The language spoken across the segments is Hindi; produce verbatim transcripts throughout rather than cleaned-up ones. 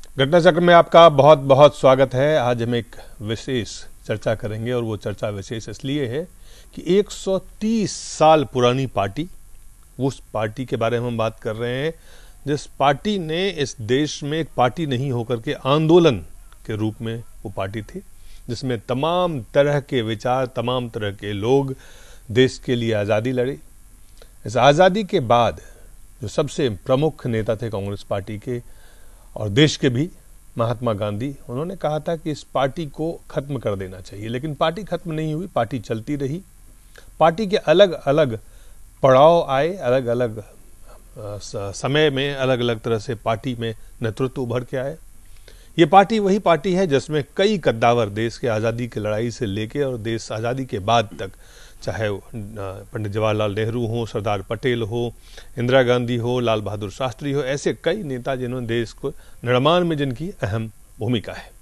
घटना चक्र में आपका बहुत बहुत स्वागत है। आज हम एक विशेष चर्चा करेंगे और वो चर्चा विशेष इसलिए है कि एक सौ तीस साल पुरानी पार्टी, उस पार्टी के बारे में हम बात कर रहे हैं जिस पार्टी ने इस देश में एक पार्टी नहीं होकर के आंदोलन के रूप में वो पार्टी थी, जिसमें तमाम तरह के विचार, तमाम तरह के लोग देश के लिए आज़ादी लड़े। इस आज़ादी के बाद जो सबसे प्रमुख नेता थे कांग्रेस पार्टी के और देश के भी, महात्मा गांधी, उन्होंने कहा था कि इस पार्टी को खत्म कर देना चाहिए। लेकिन पार्टी खत्म नहीं हुई, पार्टी चलती रही। पार्टी के अलग अलग पड़ाव आए, अलग अलग समय में अलग अलग तरह से पार्टी में नेतृत्व उभर के आए। ये पार्टी वही पार्टी है जिसमें कई कद्दावर देश के आज़ादी की लड़ाई से लेके और देश आज़ादी के बाद तक, चाहे पंडित जवाहरलाल नेहरू हो, सरदार पटेल हो, इंदिरा गांधी हो, लाल बहादुर शास्त्री हो, ऐसे कई नेता जिन्होंने देश को निर्माण में जिनकी अहम भूमिका है।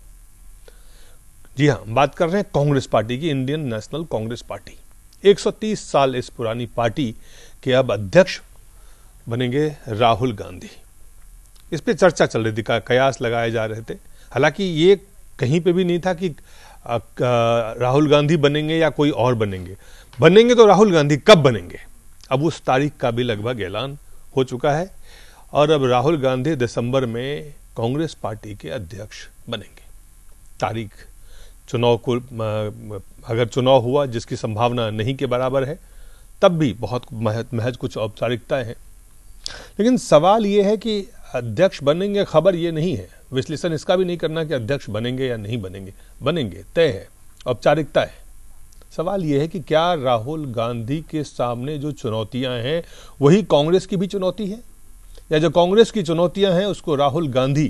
जी हाँ, बात कर रहे हैं कांग्रेस पार्टी की, इंडियन नेशनल कांग्रेस पार्टी। एक सौ तीस साल इस पुरानी पार्टी के अब अध्यक्ष बनेंगे राहुल गांधी। इस पे चर्चा चल रही थी, कयास लगाए जा रहे थे। हालांकि ये कहीं पे भी नहीं था कि राहुल गांधी बनेंगे या कोई और बनेंगे। बनेंगे तो राहुल गांधी कब बनेंगे, अब उस तारीख का भी लगभग ऐलान हो चुका है और अब राहुल गांधी दिसंबर में कांग्रेस पार्टी के अध्यक्ष बनेंगे। तारीख चुनाव को, अगर चुनाव हुआ जिसकी संभावना नहीं के बराबर है, तब भी बहुत महज कुछ औपचारिकताएं हैं। लेकिन सवाल ये है कि अध्यक्ष बनेंगे, खबर ये नहीं है, विश्लेषण इसका भी नहीं करना कि अध्यक्ष बनेंगे या नहीं बनेंगे। बनेंगे, तय है, औपचारिकता है। सवाल यह है कि क्या राहुल गांधी के सामने जो चुनौतियां हैं वही कांग्रेस की भी चुनौती है, या जो कांग्रेस की चुनौतियां हैं उसको राहुल गांधी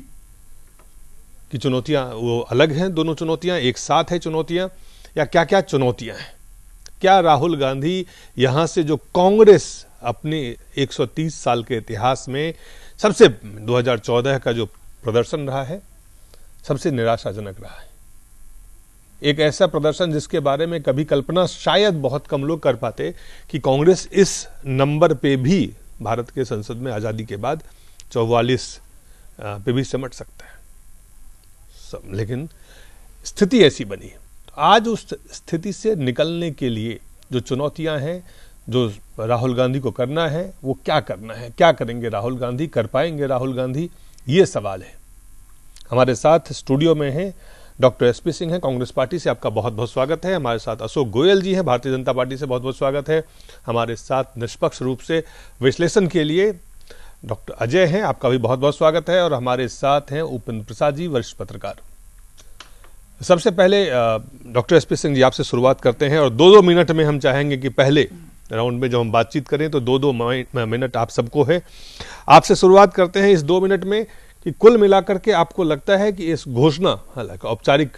की चुनौतियां वो अलग हैं? दोनों चुनौतियां एक साथ है चुनौतियां, या क्या क्या चुनौतियां हैं? क्या राहुल गांधी यहां से जो कांग्रेस अपने एक सौ तीस साल के इतिहास में सबसे दो हज़ार चौदह का जो प्रदर्शन रहा है, सबसे निराशाजनक रहा है, एक ऐसा प्रदर्शन जिसके बारे में कभी कल्पना शायद बहुत कम लोग कर पाते कि कांग्रेस इस नंबर पे भी भारत के संसद में आज़ादी के बाद चौवालीस पे भी सिमट सकता है। सब, लेकिन स्थिति ऐसी बनी। आज उस स्थिति से निकलने के लिए जो चुनौतियां हैं, जो राहुल गांधी को करना है, वो क्या करना है, क्या करेंगे राहुल गांधी, कर पाएंगे राहुल गांधी, ये सवाल है। हमारे साथ स्टूडियो में हैं डॉक्टर एस पी सिंह हैं, कांग्रेस पार्टी से, आपका बहुत बहुत स्वागत है। हमारे साथ अशोक गोयल जी हैं, भारतीय जनता पार्टी से, बहुत बहुत स्वागत है। हमारे साथ निष्पक्ष रूप से विश्लेषण के लिए डॉक्टर अजय हैं, आपका भी बहुत बहुत स्वागत है। और हमारे साथ हैं उपेंद्र प्रसाद जी, वरिष्ठ पत्रकार। सबसे पहले doctor S P Singh ji, आपसे शुरुआत करते हैं और दो दो मिनट में हम चाहेंगे कि पहले राउंड में जब हम बातचीत करें तो दो दो मिनट आप सबको है। आपसे शुरुआत करते हैं इस दो मिनट में कि कुल मिलाकर के आपको लगता है कि इस घोषणा, हालांकि औपचारिक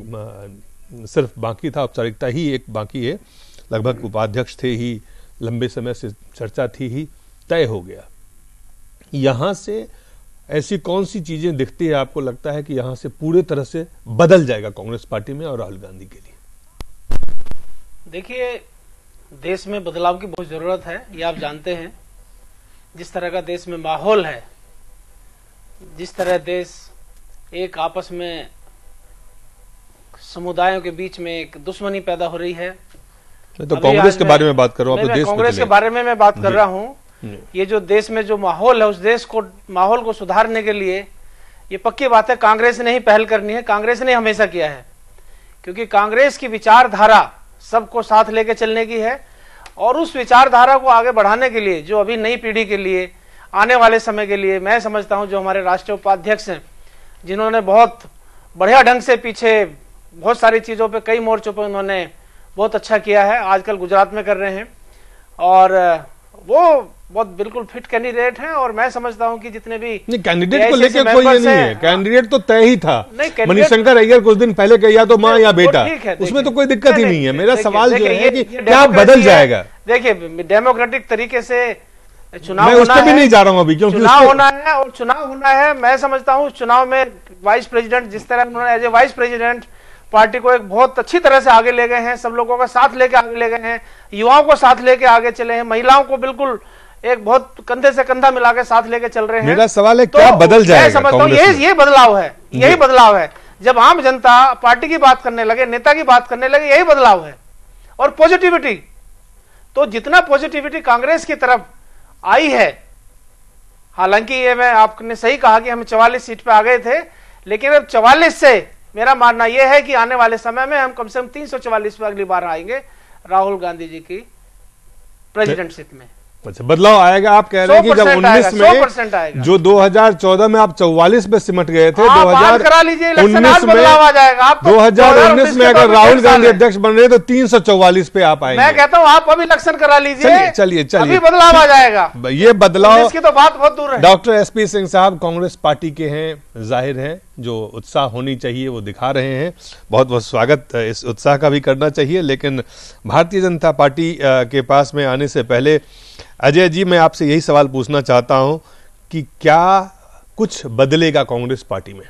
सिर्फ बाकी था, औपचारिकता ही एक बाकी है, लगभग उपाध्यक्ष थे ही, लंबे समय से चर्चा थी ही, तय हो गया। यहां से ऐसी कौन सी चीजें दिखती है आपको लगता है कि यहां से पूरे तरह से बदल जाएगा कांग्रेस पार्टी में और राहुल गांधी के लिए? देखिए, देश में बदलाव की बहुत जरूरत है, ये आप जानते हैं। जिस तरह का देश में माहौल है, जिस तरह देश एक आपस में समुदायों के बीच में एक दुश्मनी पैदा हो रही है। तो कांग्रेस के बारे में बात कर रहा हूं, कांग्रेस के बारे में मैं बात कर रहा हूं। ये जो देश में जो माहौल है, उस देश को, माहौल को सुधारने के लिए ये पक्की बात है कांग्रेस ने ही पहल करनी है। कांग्रेस ने हमेशा किया है, क्योंकि कांग्रेस की विचारधारा सबको साथ लेके चलने की है और उस विचारधारा को आगे बढ़ाने के लिए, जो अभी नई पीढ़ी के लिए, आने वाले समय के लिए, मैं समझता हूं जो हमारे राष्ट्रीय उपाध्यक्ष हैं, जिन्होंने बहुत बढ़िया ढंग से पीछे बहुत सारी चीजों पे, कई मोर्चों पे उन्होंने बहुत अच्छा किया है, आजकल गुजरात में कर रहे हैं, और वो बहुत बिल्कुल फिट कैंडिडेट हैं। और मैं समझता हूं कि जितने भी कैंडिडेट को लेकर कोई ये नहीं है, कैंडिडेट तो तय ही था। मणिशंकर अय्यर कुछ दिन पहले कह, या तो माँ या बेटा, उसमें तो कोई दिक्कत ही नहीं है। मेरा सवाल जो है कि क्या बदल जाएगा? देखिए, डेमोक्रेटिक तरीके से चुनाव मैं उस पर भी नहीं जा रहा हूं अभी, क्योंकि चुनाव होना है और चुनाव होना है। मैं समझता हूं चुनाव में वाइस प्रेसिडेंट, जिस तरह उन्होंने as a vice president party को एक बहुत अच्छी तरह से आगे ले गए हैं, सब लोगों का साथ लेके आगे ले गए हैं, युवाओं को साथ लेके आगे चले हैं, महिलाओं को बिल्कुल एक बहुत कंधे से कंधा मिला के साथ लेके चल रहे हैं। मेरा सवाल है, तो क्या बदल जाएगा? मैं समझता हूं ये ये बदलाव है, यही बदलाव है। जब आम जनता पार्टी की बात करने लगे, नेता की बात करने लगे, यही बदलाव है। और पॉजिटिविटी, तो जितना पॉजिटिविटी कांग्रेस की तरफ आई है, हालांकि ये मैं आपने सही कहा कि हम चवालीस सीट पे आ गए थे, लेकिन अब चवालीस से मेरा मानना यह है कि आने वाले समय में हम कम से कम तीन सौ चवालीस पे अगली बार आएंगे राहुल गांधी जी की प्रेसिडेंटशिप में। अच्छा, बदलाव आएगा आप कह रहे हैं कि जब उन्नीस में जो दो हज़ार चौदह में आप चौवालीस पे सिमट गए थे, दो हज़ार उन्नीस में बदलाव आ जाएगा। दो हज़ार उन्नीस में अगर राहुल गांधी अध्यक्ष बन रहे तो तीन सौ चौवालीस पे आप आएंगे। मैं कहता हूं आप अभी इलेक्शन करा लीजिए, चलिए चलिए, अभी बदलाव आ जाएगा। ये बदलाव की तो बात बहुत दूर है। डॉक्टर एस पी सिंह साहब कांग्रेस पार्टी के हैं, जाहिर है जो उत्साह होनी चाहिए वो दिखा रहे हैं। बहुत बहुत स्वागत, इस उत्साह का भी करना चाहिए। लेकिन भारतीय जनता पार्टी के पास में आने से पहले अजय जी, मैं आपसे यही सवाल पूछना चाहता हूं कि क्या कुछ बदलेगा कांग्रेस पार्टी में?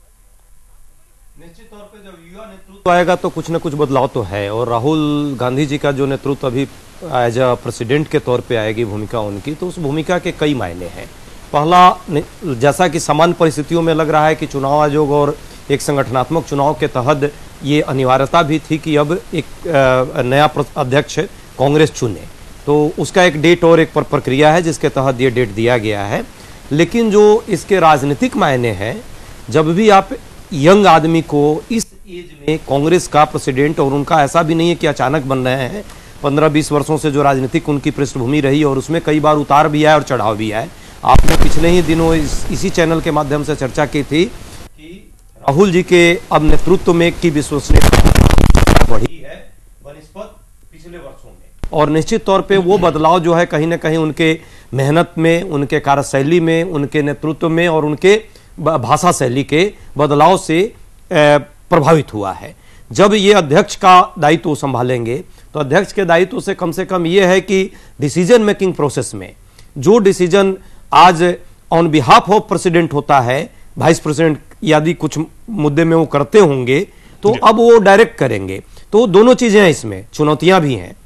निश्चित तौर पे जब युवा नेतृत्व आएगा तो कुछ न कुछ बदलाव तो है, और राहुल गांधी जी का जो नेतृत्व अभी एज अ प्रेसिडेंट के तौर पे आएगी भूमिका उनकी, तो उस भूमिका के कई मायने हैं। पहला, जैसा कि सामान्य परिस्थितियों में लग रहा है कि चुनाव आयोग और एक संगठनात्मक चुनाव के तहत ये अनिवार्यता भी थी कि अब एक नया अध्यक्ष कांग्रेस चुने, तो उसका एक डेट और एक प्रक्रिया है जिसके तहत ये डेट दिया गया है। लेकिन जो इसके राजनीतिक मायने हैं, जब भी आप यंग आदमी को इस एज में कांग्रेस का प्रेसिडेंट, और उनका ऐसा भी नहीं है कि अचानक बन रहे हैं, पंद्रह बीस वर्षों से जो राजनीतिक उनकी पृष्ठभूमि रही और उसमें कई बार उतार भी आए और चढ़ाव भी आए। आपने पिछले ही दिनों इस, इसी चैनल के माध्यम से चर्चा की थी कि राहुल जी के अब नेतृत्व में की विश्वसनीयता बढ़ी है बनिस्पत पिछले वर्षों में, और निश्चित तौर पे वो बदलाव जो है कहीं ना कहीं उनके मेहनत में, उनके कार्यशैली में, उनके नेतृत्व में और उनके भाषा शैली के बदलाव से प्रभावित हुआ है। जब ये अध्यक्ष का दायित्व संभालेंगे तो अध्यक्ष के दायित्व से कम से कम ये है कि डिसीजन मेकिंग प्रोसेस में जो डिसीजन आज ऑन बिहाफ ऑफ प्रेसिडेंट होता है, वाइस प्रेसिडेंट यदि कुछ मुद्दे में वो करते होंगे तो अब वो डायरेक्ट करेंगे। तो दोनों चीजें हैं, इसमें चुनौतियां भी हैं।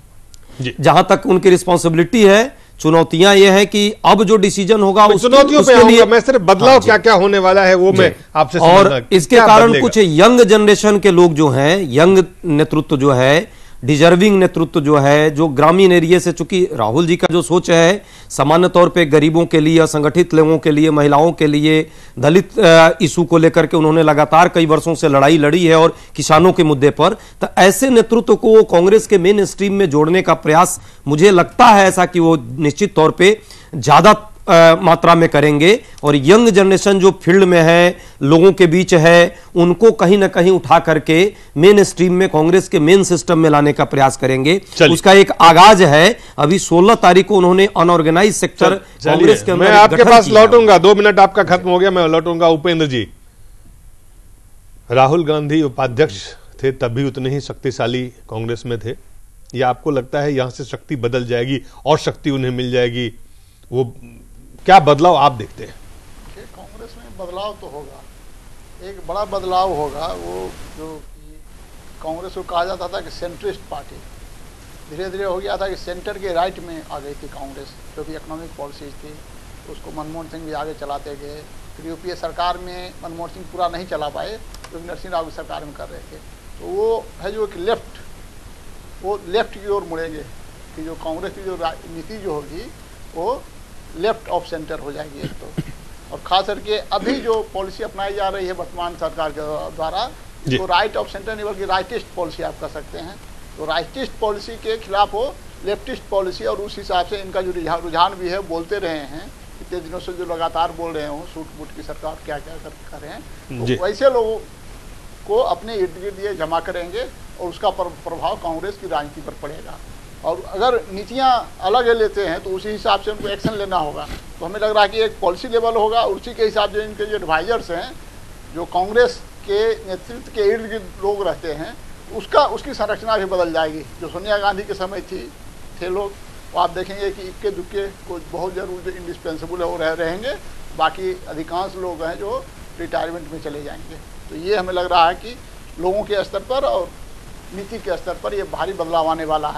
जहां तक उनकी रिस्पॉन्सिबिलिटी है, चुनौतियां ये है कि अब जो डिसीजन होगा उस चुनौतियों पे आऊंगा मैं, सिर्फ बदलाव क्या क्या होने वाला है वो मैं आपसे, और इसके कारण कुछ यंग जनरेशन के लोग जो हैं, यंग नेतृत्व जो है, डिजर्विंग नेतृत्व जो है, जो ग्रामीण एरिया से, चूंकि राहुल जी का जो सोच है सामान्य तौर पे गरीबों के लिए, असंगठित लोगों के लिए, महिलाओं के लिए, दलित इशू को लेकर के उन्होंने लगातार कई वर्षों से लड़ाई लड़ी है, और किसानों के मुद्दे पर, तो ऐसे नेतृत्व को कांग्रेस के मेन स्ट्रीम में जोड़ने का प्रयास मुझे लगता है ऐसा कि वो निश्चित तौर पे ज्यादा आ, मात्रा में करेंगे। और यंग जनरेशन जो फील्ड में है, लोगों के बीच है, उनको कहीं ना कहीं उठा करके मेन स्ट्रीम में, कांग्रेस के मेन सिस्टम में लाने का प्रयास करेंगे। उसका एक आगाज है। अभी सोलह तारीख को उन्होंने अनऑर्गेनाइज सेक्टर कांग्रेस के अंदर, मैं आपके पास लौटूंगा, दो मिनट आपका खत्म हो गया, मैं लौटूंगा। उपेंद्र जी, राहुल गांधी उपाध्यक्ष थे तब भी उतने ही शक्तिशाली कांग्रेस में थे, या आपको लगता है यहां से शक्ति बदल जाएगी और शक्ति उन्हें मिल जाएगी? वो क्या बदलाव आप देखते हैं? कांग्रेस में बदलाव तो होगा, एक बड़ा बदलाव होगा। वो जो कांग्रेस को कहा जाता था कि सेंट्रिस्ट पार्टी, धीरे धीरे हो गया था कि सेंटर के राइट में आ गई थी कांग्रेस, जो भी इकोनॉमिक पॉलिसीज थी उसको मनमोहन सिंह भी आगे चलाते गए। फिर यूपीए सरकार में मनमोहन सिंह पूरा नहीं चला पाए, क्योंकि नरसिंह राव की सरकार में कर रहे थे। तो वो है जो कि लेफ्ट, वो लेफ्ट की ओर मुड़ेंगे, कि जो कांग्रेस की जो नीति जो होगी वो लेफ्ट ऑफ सेंटर हो जाएगी एक तो। और खास करके अभी जो पॉलिसी अपनाई जा रही है वर्तमान सरकार के द्वारा, तो राइट ऑफ सेंटर नहीं बल्कि राइटिस्ट पॉलिसी आप कर सकते हैं। तो राइटिस्ट पॉलिसी के खिलाफ हो लेफ्टिस्ट पॉलिसी, और उस हिसाब से इनका जो रुझान भी है, बोलते रहे हैं इतने दिनों से, जो लगातार बोल रहे हो सूट बूट की सरकार क्या क्या कर, कर रहे हैं, तो वैसे लोगों को अपने इर्द गिर्द ये जमा करेंगे और उसका प्रभाव कांग्रेस की राजनीति पर पड़ेगा। और अगर नीतियां अलग लेते हैं तो उसी हिसाब से उनको एक्शन लेना होगा। तो हमें लग रहा है कि एक पॉलिसी लेवल होगा, और उसी के हिसाब से इनके जो एडवाइजर्स हैं, जो कांग्रेस के नेतृत्व के इर्द गिर्द लोग रहते हैं, उसका उसकी संरचना भी बदल जाएगी। जो सोनिया गांधी के समय थी थे लोग, तो आप देखेंगे कि इक्के दुक्के को बहुत जरूर इंडिस्पेंसिबल है वो रह रहेंगे, बाकी अधिकांश लोग हैं जो रिटायरमेंट में चले जाएंगे। तो ये हमें लग रहा है कि लोगों के स्तर पर और नीति के स्तर पर ये भारी बदलाव आने वाला है।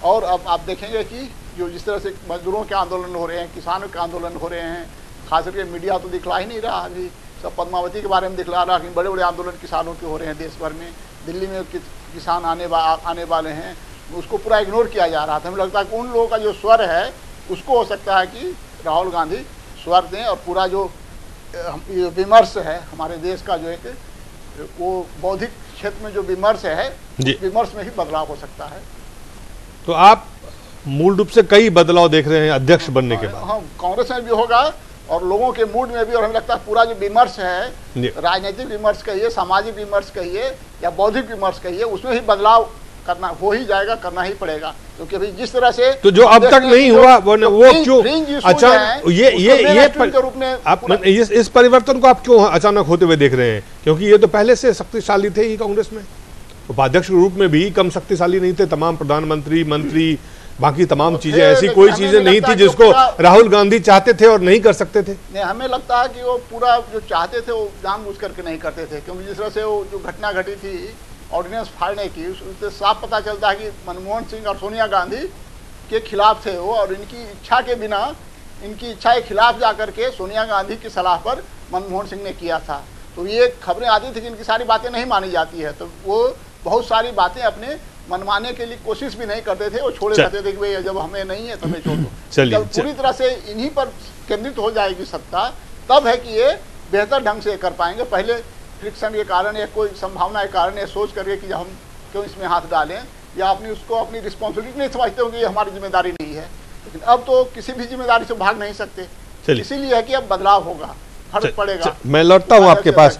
और अब आप देखेंगे कि जो जिस तरह से मजदूरों के आंदोलन हो रहे हैं, किसानों के आंदोलन हो रहे हैं, खास करके मीडिया तो दिखला ही नहीं रहा अभी, सब पद्मावती के बारे में दिखला रहा कि बड़े बड़े आंदोलन किसानों के हो रहे हैं देश भर में। दिल्ली में कि, किसान आने वा, आने वाले हैं, उसको पूरा इग्नोर किया जा रहा था। हमें लगता है कि उन लोगों का जो स्वर है उसको हो सकता है कि राहुल गांधी स्वर दें और पूरा जो विमर्श है हमारे देश का, जो एक वो बौद्धिक क्षेत्र में जो विमर्श है, विमर्श में ही बदलाव हो सकता है। तो आप मूल रूप से कई बदलाव देख रहे हैं अध्यक्ष बनने के बाद? हाँ, कांग्रेस में भी होगा और लोगों के मूड में भी, और हमें लगता है पूरा जो विमर्श है, राजनीतिक विमर्श कहिए, सामाजिक विमर्श कहिए या बौद्धिक विमर्श कहिए, उसमें ही बदलाव करना हो ही जाएगा, करना ही पड़ेगा। क्योंकि अभी जिस तरह से तो जो अब तक नहीं हुआ वो, वो क्यों अचानक ये ये ये के रूप में आप इस, इस परिवर्तन को आप क्यों अचानक होते हुए देख रहे हैं? क्योंकि ये तो पहले से शक्तिशाली थे ही कांग्रेस में, उपाध्यक्ष के रूप में भी कम शक्तिशाली नहीं थे। तमाम प्रधानमंत्री, मंत्री, बाकी तमाम चीजें, ऐसी कोई चीजें नहीं थी जिसको राहुल गांधी चाहते थे और नहीं कर सकते थे। नहीं, हमें लगता है कि वो पूरा जो चाहते थे वो जानबूझ करके नहीं करते थे। क्योंकि जिस तरह से वो जो घटना घटी थी ऑर्डिनेंस फाड़ने की, उससे साफ पता चलता है कि मनमोहन सिंह और सोनिया गांधी के खिलाफ थे वो, और इनकी इच्छा के बिना, इनकी इच्छा के खिलाफ जाकर के सोनिया गांधी की सलाह पर मनमोहन सिंह ने किया था। तो ये खबरें आती थी कि इनकी सारी बातें नहीं मानी जाती है, तो वो बहुत सारी बातें अपने मनमाने के लिए कोशिश भी नहीं करते थे, वो छोड़े रहते थे कि भाई जब हमें नहीं है तब छोड़ दो। जब पूरी तरह से इन्हीं पर केंद्रित हो जाएगी सत्ता, तब है कि ये बेहतर ढंग से कर पाएंगे। पहले फ्रिक्शन के कारण या कोई संभावना के कारण ये सोच करके कि हम क्यों इसमें हाथ डालें, या अपनी उसको अपनी रिस्पॉन्सिबिलिटी नहीं समझते होंगे, ये हमारी जिम्मेदारी नहीं है। लेकिन अब तो किसी भी जिम्मेदारी से भाग नहीं सकते, इसीलिए है कि अब बदलाव होगा, फर्क पड़ेगा। मैं लौटता हूँ आपके पास।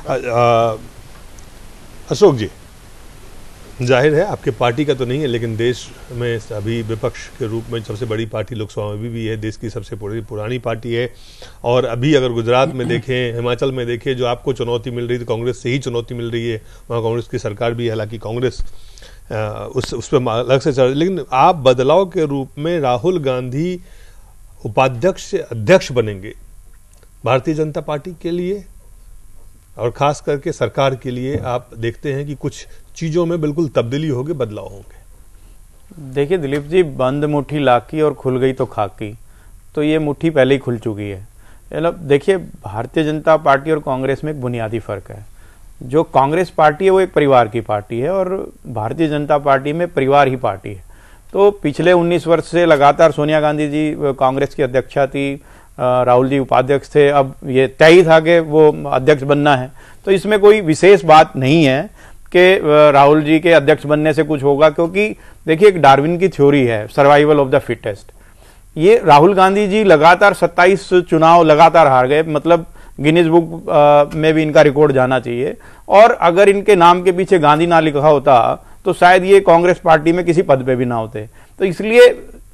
अशोक जी, जाहिर है आपके पार्टी का तो नहीं है, लेकिन देश में अभी विपक्ष के रूप में सबसे बड़ी पार्टी लोकसभा में भी, भी है, देश की सबसे पुरानी पार्टी है। और अभी अगर गुजरात में देखें, हिमाचल में देखें, जो आपको चुनौती मिल रही थी कांग्रेस से ही चुनौती मिल रही है, वहाँ कांग्रेस की सरकार भी, हालांकि कांग्रेस उस उस पर अलग से चल, लेकिन आप बदलाव के रूप में राहुल गांधी उपाध्यक्ष से अध्यक्ष बनेंगे भारतीय जनता पार्टी के लिए, और खास करके सरकार के लिए आप देखते हैं कि कुछ चीजों में बिल्कुल तब्दीली होगी, बदलाव होंगे? देखिए दिलीप जी, बंद मुट्ठी लाकी और खुल गई तो खाकी, तो ये मुट्ठी पहले ही खुल चुकी है। मतलब देखिए, भारतीय जनता पार्टी और कांग्रेस में एक बुनियादी फर्क है। जो कांग्रेस पार्टी है वो एक परिवार की पार्टी है और भारतीय जनता पार्टी में परिवार ही पार्टी है। तो पिछले उन्नीस वर्ष से लगातार सोनिया गांधी जी कांग्रेस की अध्यक्षा थी, राहुल जी उपाध्यक्ष थे, अब ये तय ही था कि वो अध्यक्ष बनना है। तो इसमें कोई विशेष बात नहीं है कि राहुल जी के अध्यक्ष बनने से कुछ होगा, क्योंकि देखिए एक डार्विन की थ्योरी है, सर्वाइवल ऑफ द फिटेस्ट। ये राहुल गांधी जी लगातार सत्ताईस चुनाव लगातार हार गए, मतलब गिनीज बुक में भी इनका रिकॉर्ड जाना चाहिए। और अगर इनके नाम के पीछे गांधी ना लिखा होता तो शायद ये कांग्रेस पार्टी में किसी पद पे भी ना होते। तो इसलिए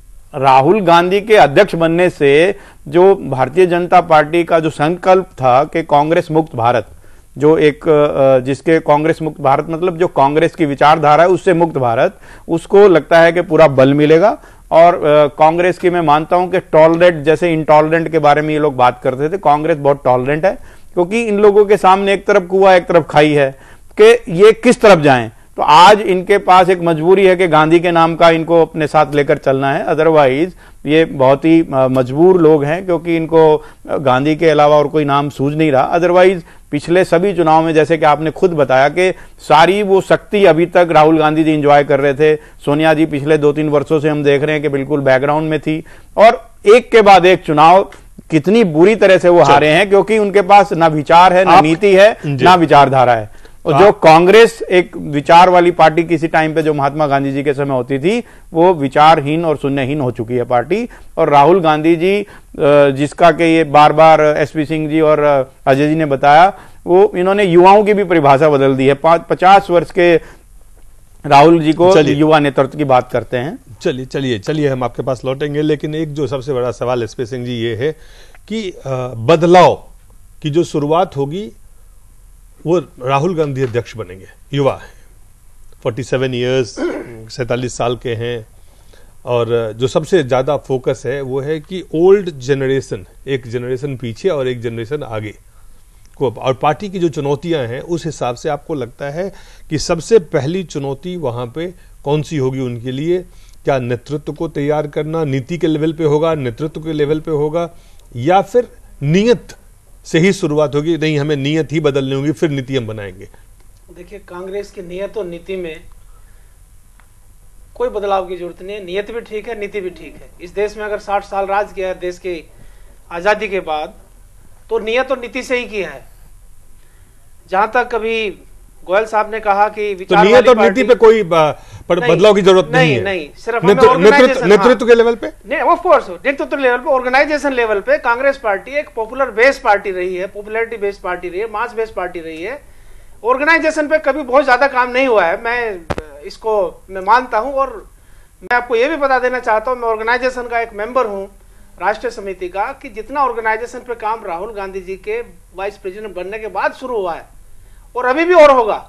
राहुल गांधी के अध्यक्ष बनने से जो भारतीय जनता पार्टी का जो संकल्प था कि कांग्रेस मुक्त भारत, जो एक जिसके कांग्रेस मुक्त भारत मतलब जो कांग्रेस की विचारधारा है उससे मुक्त भारत, उसको लगता है कि पूरा बल मिलेगा। और कांग्रेस की मैं मानता हूं कि टॉलरेंट, जैसे इंटॉलरेंट के बारे में ये लोग बात करते थे, कांग्रेस बहुत टॉलरेंट है, क्योंकि इन लोगों के सामने एक तरफ कुआं एक तरफ खाई है कि ये किस तरफ जाएं। तो आज इनके पास एक मजबूरी है कि गांधी के नाम का इनको अपने साथ लेकर चलना है, अदरवाइज ये बहुत ही मजबूर लोग हैं, क्योंकि इनको गांधी के अलावा और कोई नाम सूझ नहीं रहा। अदरवाइज पिछले सभी चुनाव में, जैसे कि आपने खुद बताया, कि सारी वो शक्ति अभी तक राहुल गांधी जी एंजॉय कर रहे थे। सोनिया जी पिछले दो तीन वर्षों से हम देख रहे हैं कि बिल्कुल बैकग्राउंड में थी, और एक के बाद एक चुनाव कितनी बुरी तरह से वो हारे हैं, क्योंकि उनके पास ना विचार है, ना नीति है, ना विचारधारा है। और जो कांग्रेस एक विचार वाली पार्टी किसी टाइम पे जो महात्मा गांधी जी के समय होती थी, वो विचारहीन और शून्यहीन हो चुकी है पार्टी। और राहुल गांधी जी, जिसका कि ये बार बार एसपी सिंह जी और अजय जी ने बताया, वो इन्होंने युवाओं की भी परिभाषा बदल दी है। पचास वर्ष के राहुल जी को युवा नेतृत्व की बात करते हैं। चलिए चलिए चलिए हम आपके पास लौटेंगे, लेकिन एक जो सबसे बड़ा सवाल एसपी सिंह जी ये है कि बदलाव की जो शुरुआत होगी वो राहुल गांधी अध्यक्ष बनेंगे, युवा है, सैंतालीस इयर्स, सैंतालीस साल के हैं, और जो सबसे ज्यादा फोकस है वो है कि ओल्ड जनरेशन, एक जनरेशन पीछे और एक जनरेशन आगे को, और पार्टी की जो चुनौतियां हैं उस हिसाब से आपको लगता है कि सबसे पहली चुनौती वहां पे कौन सी होगी उनके लिए क्या नेतृत्व को तैयार करना नीति के लेवल पे होगा, नेतृत्व के लेवल पे होगा, या फिर नियत से ही शुरुआत होगी? नहीं, हमें नियत ही बदलनी होगी, फिर नीति हम बनाएंगे। देखिए, कांग्रेस की नियत और नीति में कोई बदलाव की जरूरत नहीं है। नियत भी ठीक है, नीति भी ठीक है। इस देश में अगर साठ साल राज किया है देश की आजादी के बाद, तो नियत और नीति से ही किया है। जहां तक कभी गोयल साहब ने कहा कि तो नियत और नीति पे कोई बदलाव की जरूरत नहीं, नहीं है। नहीं, सिर्फ नेतृत्व नेतृत्व के लेवल पे नहीं, ऑफ कोर्स नेतृत्व लेवल पे, ऑर्गेनाइजेशन लेवल पे कांग्रेस पार्टी एक पॉपुलर बेस पार्टी रही है, पॉपुलैरिटी बेस्ड पार्टी रही है, मास बेस्ड पार्टी रही है। ऑर्गेनाइजेशन पे कभी बहुत ज्यादा काम नहीं हुआ है, मैं इसको मैं मानता हूं। और मैं आपको ये भी बता देना चाहता हूं, मैं ऑर्गेनाइजेशन का एक मेंबर हूं, राष्ट्रीय समिति का, कि जितना ऑर्गेनाइजेशन पे काम राहुल गांधी जी के वाइस प्रेसिडेंट बनने के बाद शुरू हुआ है और अभी भी और होगा।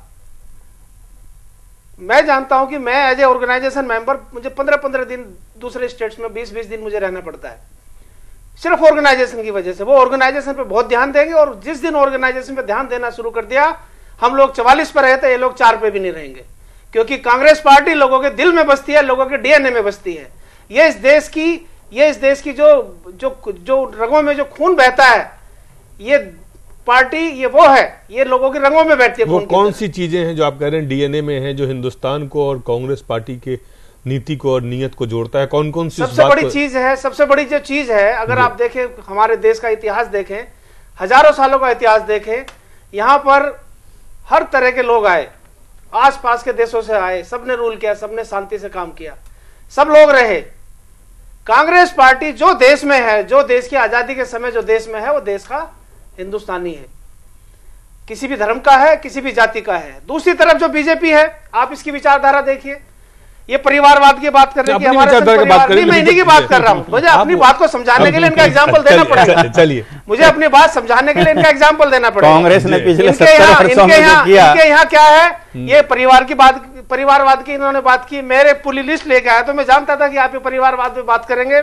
मैं जानता हूं कि मैं एज ए ऑर्गेनाइजेशन मेंबर, मुझे पंद्रह पंद्रह दिन दूसरे स्टेट्स में बीस बीस दिन मुझे रहना पड़ता है, सिर्फ ऑर्गेनाइजेशन की वजह से। वो ऑर्गेनाइजेशन पे बहुत ध्यान देंगे, और जिस दिन ऑर्गेनाइजेशन पे ध्यान देना शुरू कर दिया, हम लोग चवालीस पे रहे थे, ये लोग चार पे भी नहीं रहेंगे, क्योंकि कांग्रेस पार्टी लोगों के दिल में बसती है, लोगों के डीएनए में बसती है। ये इस देश की ये इस देश की जो जो जो रगों में जो खून बहता है, ये पार्टी, ये वो है, ये लोगों के रंगों में बैठती है। वो कौन सी चीजें हैं जो आप कह रहे हैं डीएनए में है, जो हिंदुस्तान को और कांग्रेस पार्टी के नीति को और नियत को जोड़ता है? कौन कौन सी सबसे बड़ी चीज है? सबसे बड़ी जो चीज है, अगर आप देखें, हमारे देश का इतिहास देखें, हजारों सालों का इतिहास देखें, यहाँ पर हर तरह के लोग आए, आस पास के देशों से आए, सबने रूल किया, सबने शांति से काम किया, सब लोग रहे। कांग्रेस पार्टी जो देश में है, जो देश की आजादी के समय जो देश में है, वो देश का हिंदुस्तानी है, किसी भी धर्म का है, किसी भी जाति का है। दूसरी तरफ जो बीजेपी है, आप इसकी विचारधारा देखिए, ये परिवारवाद की बात कर रही है, हमारे नहीं, मैं इन्हीं की बात कर रहा हूं। मुझे अपनी बात को समझाने के लिए इनका एग्जाम्पल देना पड़ेगा। चलिए, मुझे अपनी बात समझाने के लिए इनका एग्जाम्पल देना पड़ेगा। कांग्रेस ने पिछले इनके यहाँ किया। इनके यहाँ क्या है, ये परिवार की बात, परिवारवाद की इन्होंने बात की। मेरे पूरी लिस्ट लेके आया, तो मैं जानता था कि आप ये परिवारवाद में बात करेंगे।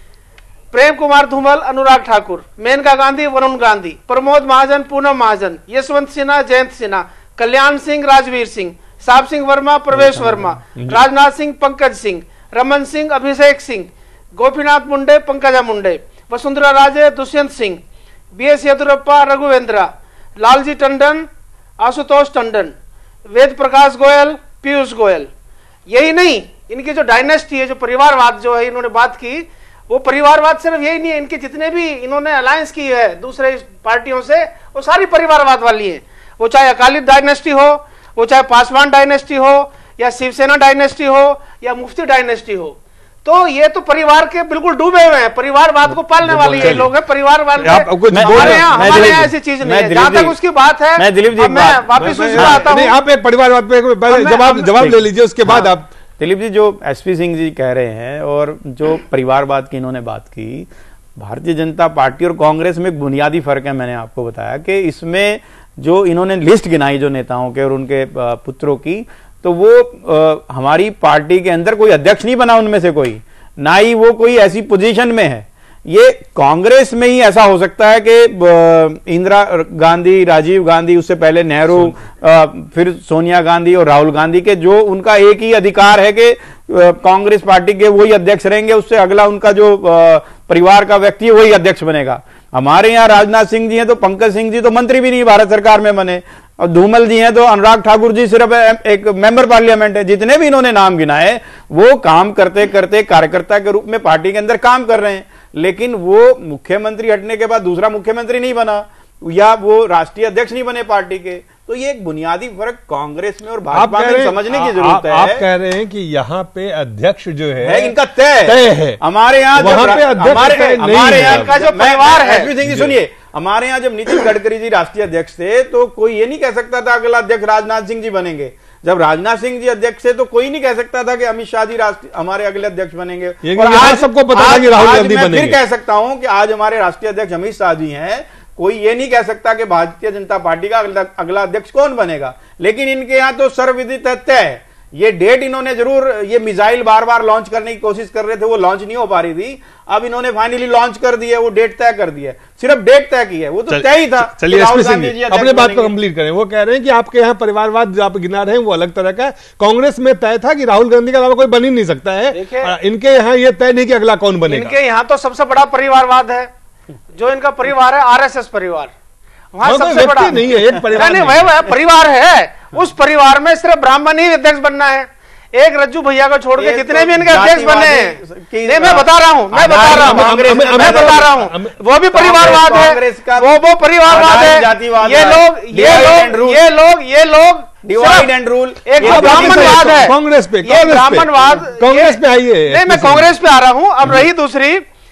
प्रेम कुमार धूमल, अनुराग ठाकुर, मेनका गांधी, वरुण गांधी, प्रमोद महाजन, पूनम महाजन, यशवंत सिन्हा, जयंत सिन्हा, कल्याण सिंह, राजवीर सिंह, साहब सिंह वर्मा, प्रवेश वर्मा, राजनाथ सिंह, पंकज सिंह, रमन सिंह, अभिषेक सिंह, गोपीनाथ मुंडे, पंकजा मुंडे, वसुंधरा राजे, दुष्यंत सिंह, बी एस येदुरप्पा, रघुवेंद्रा, लालजी टंडन, आशुतोष टंडन, वेद प्रकाश गोयल, पीयूष गोयल। यही नहीं, इनकी जो डायनेस्टी है, जो परिवारवाद जो है इन्होंने बात की, वो परिवारवाद सिर्फ यही नहीं है, इनकी जितने भी इन्होंने अलायंस की है दूसरे पार्टियों से, वो सारी परिवारवाद वाली है। वो चाहे अकाली डायनेस्टी हो, वो चाहे पासवान डायनेस्टी हो, या शिवसेना डायनेस्टी हो, या मुफ्ती डायनेस्टी हो, तो ये तो परिवार के बिल्कुल डूबे हुए हैं, परिवारवाद को पालने वाले ये लोग हैं। परिवारवाद हमारे यहाँ हमारे यहाँ ऐसी चीज नहीं है। जहां तक उसकी बात है, मैं दिलीप जी मैं वापिस उसी पर आता हूँ। आप एक परिवारवाद पे जवाब जवाब ले लीजिए, उसके बाद आप। दिलीप जी, जो एसपी सिंह जी कह रहे हैं और जो परिवारवाद की इन्होंने बात की, भारतीय जनता पार्टी और कांग्रेस में एक बुनियादी फर्क है। मैंने आपको बताया कि इसमें जो इन्होंने लिस्ट गिनाई जो नेताओं के और उनके पुत्रों की, तो वो आ, हमारी पार्टी के अंदर कोई अध्यक्ष नहीं बना उनमें से कोई, ना ही वो कोई ऐसी पोजीशन में है। ये कांग्रेस में ही ऐसा हो सकता है कि इंदिरा गांधी, राजीव गांधी, उससे पहले नेहरू, फिर सोनिया गांधी और राहुल गांधी के जो उनका एक ही अधिकार है कि कांग्रेस पार्टी के वही अध्यक्ष रहेंगे, उससे अगला उनका जो परिवार का व्यक्ति है वही अध्यक्ष बनेगा। हमारे यहाँ राजनाथ सिंह जी हैं तो पंकज सिंह जी तो मंत्री भी नहीं भारत सरकार में बने, और धूमल जी हैं तो अनुराग ठाकुर जी सिर्फ एक मेंबर पार्लियामेंट है। जितने भी इन्होंने नाम गिनाए, वो काम करते करते कार्यकर्ता के रूप में पार्टी के अंदर काम कर रहे हैं, लेकिन वो मुख्यमंत्री हटने के बाद दूसरा मुख्यमंत्री नहीं बना, या वो राष्ट्रीय अध्यक्ष नहीं बने पार्टी के। तो ये एक बुनियादी फर्क कांग्रेस में और भाजपा में समझने की जरूरत है। आप कह रहे हैं कि यहाँ पे अध्यक्ष जो है, है इनका तय तय है। हमारे यहाँ वहां पे हमारे हमारे यहाँ का जो परिवार है, है, सुनिए, हमारे यहाँ जब नितिन गडकरी जी राष्ट्रीय अध्यक्ष थे तो कोई ये नहीं कह सकता था अगला अध्यक्ष राजनाथ सिंह जी बनेंगे। जब राजनाथ सिंह जी अध्यक्ष थे तो कोई नहीं कह सकता था कि अमित शाह जी हमारे अगले अध्यक्ष बनेंगे। और आज सबको पता है कि राहुल गांधी बनेंगे। फिर कह सकता हूं कि आज हमारे राष्ट्रीय अध्यक्ष अमित शाह जी हैं, कोई ये नहीं कह सकता कि भारतीय जनता पार्टी का अगला, अगला अध्यक्ष कौन बनेगा। लेकिन इनके यहाँ तो सर्वविदित तय है ये डेट इन्होंने जरूर, ये मिसाइल बार बार लॉन्च करने की कोशिश कर रहे थे, वो लॉन्च नहीं हो पा रही थी। अब इन्होंने फाइनली लॉन्च कर दी है, वो डेट तय कर दी है, सिर्फ डेट तय की है, वो तो तय ही था। चलिए अपने बात को कंप्लीट करें। वो कह रहे हैं कि आपके यहाँ परिवारवाद जो आप गिना रहे हैं वो अलग तरह का है। कांग्रेस में तय था कि राहुल गांधी के अलावा कोई बन ही नहीं सकता है, इनके यहाँ ये तय नहीं कि अगला कौन बनेगा। इनके यहाँ तो सबसे बड़ा परिवारवाद है, जो इनका परिवार है आरएसएस परिवार, वहां सबसे बड़ा नहीं है, एक परिवार नहीं, वह वह परिवार है। उस परिवार में सिर्फ ब्राह्मण ही अध्यक्ष बनना है। एक रज्जू भैया को छोड़ के जितने भी इनके अध्यक्ष बने हैं, नहीं मैं बता रहा हूं, मैं बता रहा हूं, मैं बता रहा हूं, वो भी परिवारवाद है, वो वो परिवारवाद है। ये लोग ये लोग ये लोग ये लोग डिवाइड एंड रूल, एक तो ब्राह्मणवाद है कांग्रेस पे, ब्राह्मणवाद कांग्रेस पे आइए। नहीं, मैं कांग्रेस पे आ रहा हूं। अब रही दूसरी,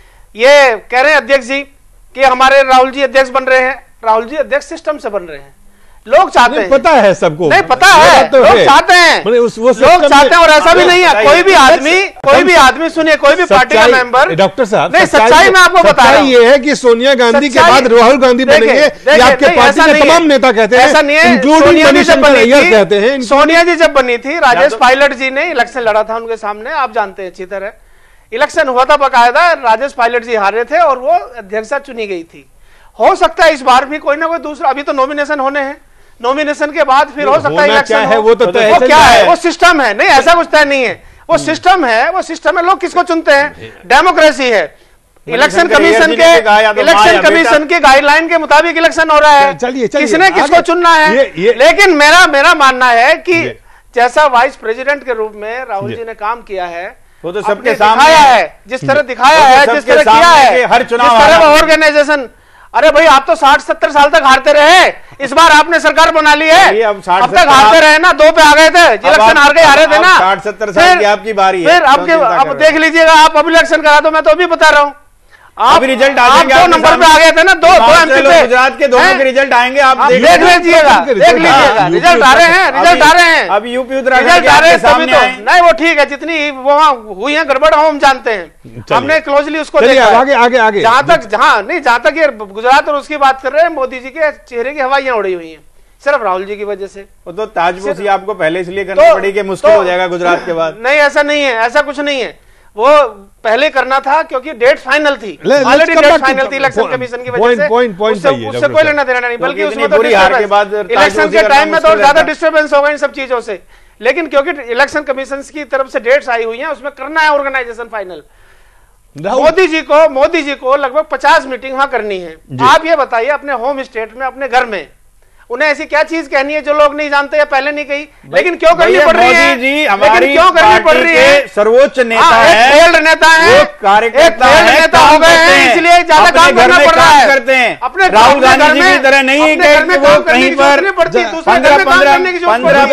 ये कह रहे हैं अध्यक्ष जी कि हमारे राहुल जी अध्यक्ष बन रहे हैं। राहुल जी अध्यक्ष सिस्टम से बन रहे हैं, लोग चाहते हैं, पता है सबको, नहीं पता है, तो लोग है। चाहते हैं, उस, वो लोग चाहते हैं। और ऐसा भी नहीं है, कोई भी आदमी कोई भी आदमी सुनिए, कोई भी पार्टी का मेंबर, डॉक्टर साहब नहीं, सच्चाई मैं आपको बता रहा हूं, ये है कि सोनिया गांधी के बाद राहुल गांधी बनेंगे, ये आपके पार्टी के तमाम नेता कहते हैं, ऐसा नहीं है। इंक्लूडिंग मनीषा कहते हैं। सोनिया जी जब बनी थी, राजेश पायलट जी ने इलेक्शन लड़ा था उनके सामने, आप जानते हैं अच्छी तरह, इलेक्शन हुआ था बकायदा, राजेश पायलट जी हारे थे और वो अध्यक्षा चुनी गई थी। हो सकता है इस बार भी कोई ना कोई दूसरा, अभी तो नॉमिनेशन होने हैं, नॉमिनेशन के बाद फिर हो सकता है इलेक्शन है, वो तो तय वो क्या है, वो सिस्टम है। नहीं, ऐसा कुछ तय नहीं है, वो सिस्टम है, वो सिस्टम है। लोग किसको चुनते हैं, डेमोक्रेसी है। इलेक्शन कमीशन के इलेक्शन कमीशन के गाइडलाइन के मुताबिक इलेक्शन हो रहा है, किसने किसको चुनना है। लेकिन मेरा मेरा मानना है कि जैसा वाइस प्रेसिडेंट के रूप में राहुल जी ने काम किया है, वो तो सबके सामने है, जिस तरह दिखाया है, जिस तरह किया है, हर चुनाव ऑर्गेनाइजेशन। अरे भाई, आप तो साठ सत्तर साल तक हारते रहे, इस बार आपने सरकार बना ली है। अब तक हारते रहे ना, दो पे आ गए थे, इलेक्शन हार गए, हारे थे ना। साठ सत्तर साल की आपकी बारी है, फिर आपके अब देख लीजिएगा, आप अब इलेक्शन करा दो, मैं तो अभी बता रहा हूँ, आप रिजल्ट आप दो नंबर पे आ गए थे ना, दो दो एमपी पे गुजरात के दोनों के रिजल्ट आएंगे, आप देख लीजिएगा, देख लीजिएगा, रिजल्ट आ रहे हैं, रिजल्ट आ रहे हैं, अब यूपी रिजल्ट आ रहे हैं तभी तो। नहीं, वो ठीक है, जितनी वहाँ हुई है गड़बड़ हम जानते हैं, हमने क्लोजली उसको देखा। आगे आगे आगे जहां तक जहां नहीं जहां तक ये गुजरात और उसकी बात कर रहे हैं, मोदी जी के चेहरे की हवाइयां उड़ी हुई हैं सिर्फ राहुल जी की वजह से। वो तो ताजपोशी आपको पहले इसलिए करनी पड़ी कि मुश्किल हो जाएगा गुजरात के बाद। नहीं, ऐसा नहीं है, ऐसा कुछ नहीं है, वो पहले करना था क्योंकि डेट फाइनल थी, ऑलरेडी डेट फाइनल थी इलेक्शन कमीशन की वजह से, पॉइंट पॉइंट उससे कोई लेना देना नहीं, बल्कि उसमें बुरी हार के बाद इलेक्शन के टाइम में तो ज्यादा डिस्टर्बेंस होगा इन सब चीजों से। लेकिन क्योंकि इलेक्शन कमीशन की तरफ से डेट्स आई हुई हैं, उसमें करना है ऑर्गेनाइजेशन फाइनल। मोदी जी को मोदी जी को लगभग पचास मीटिंग वहां करनी है। आप ये बताइए, अपने होम स्टेट में, अपने घर में उन्हें ऐसी क्या चीज कहनी है जो लोग नहीं जानते या पहले नहीं कही, लेकिन क्यों करनी पड़ रही है? जी हमारी क्यों करनी पड़ रही है? सर्वोच्च नेता है, एक फेल्ड नेता है, कार्यकर्ता है, नेता हो गए हैं, इसलिए ज्यादा काम करना पड़ रहा है, करते हैं। अपने राहुल गांधी जी की तरह नहीं कि वो कहीं पर पंद्रह पंद्रह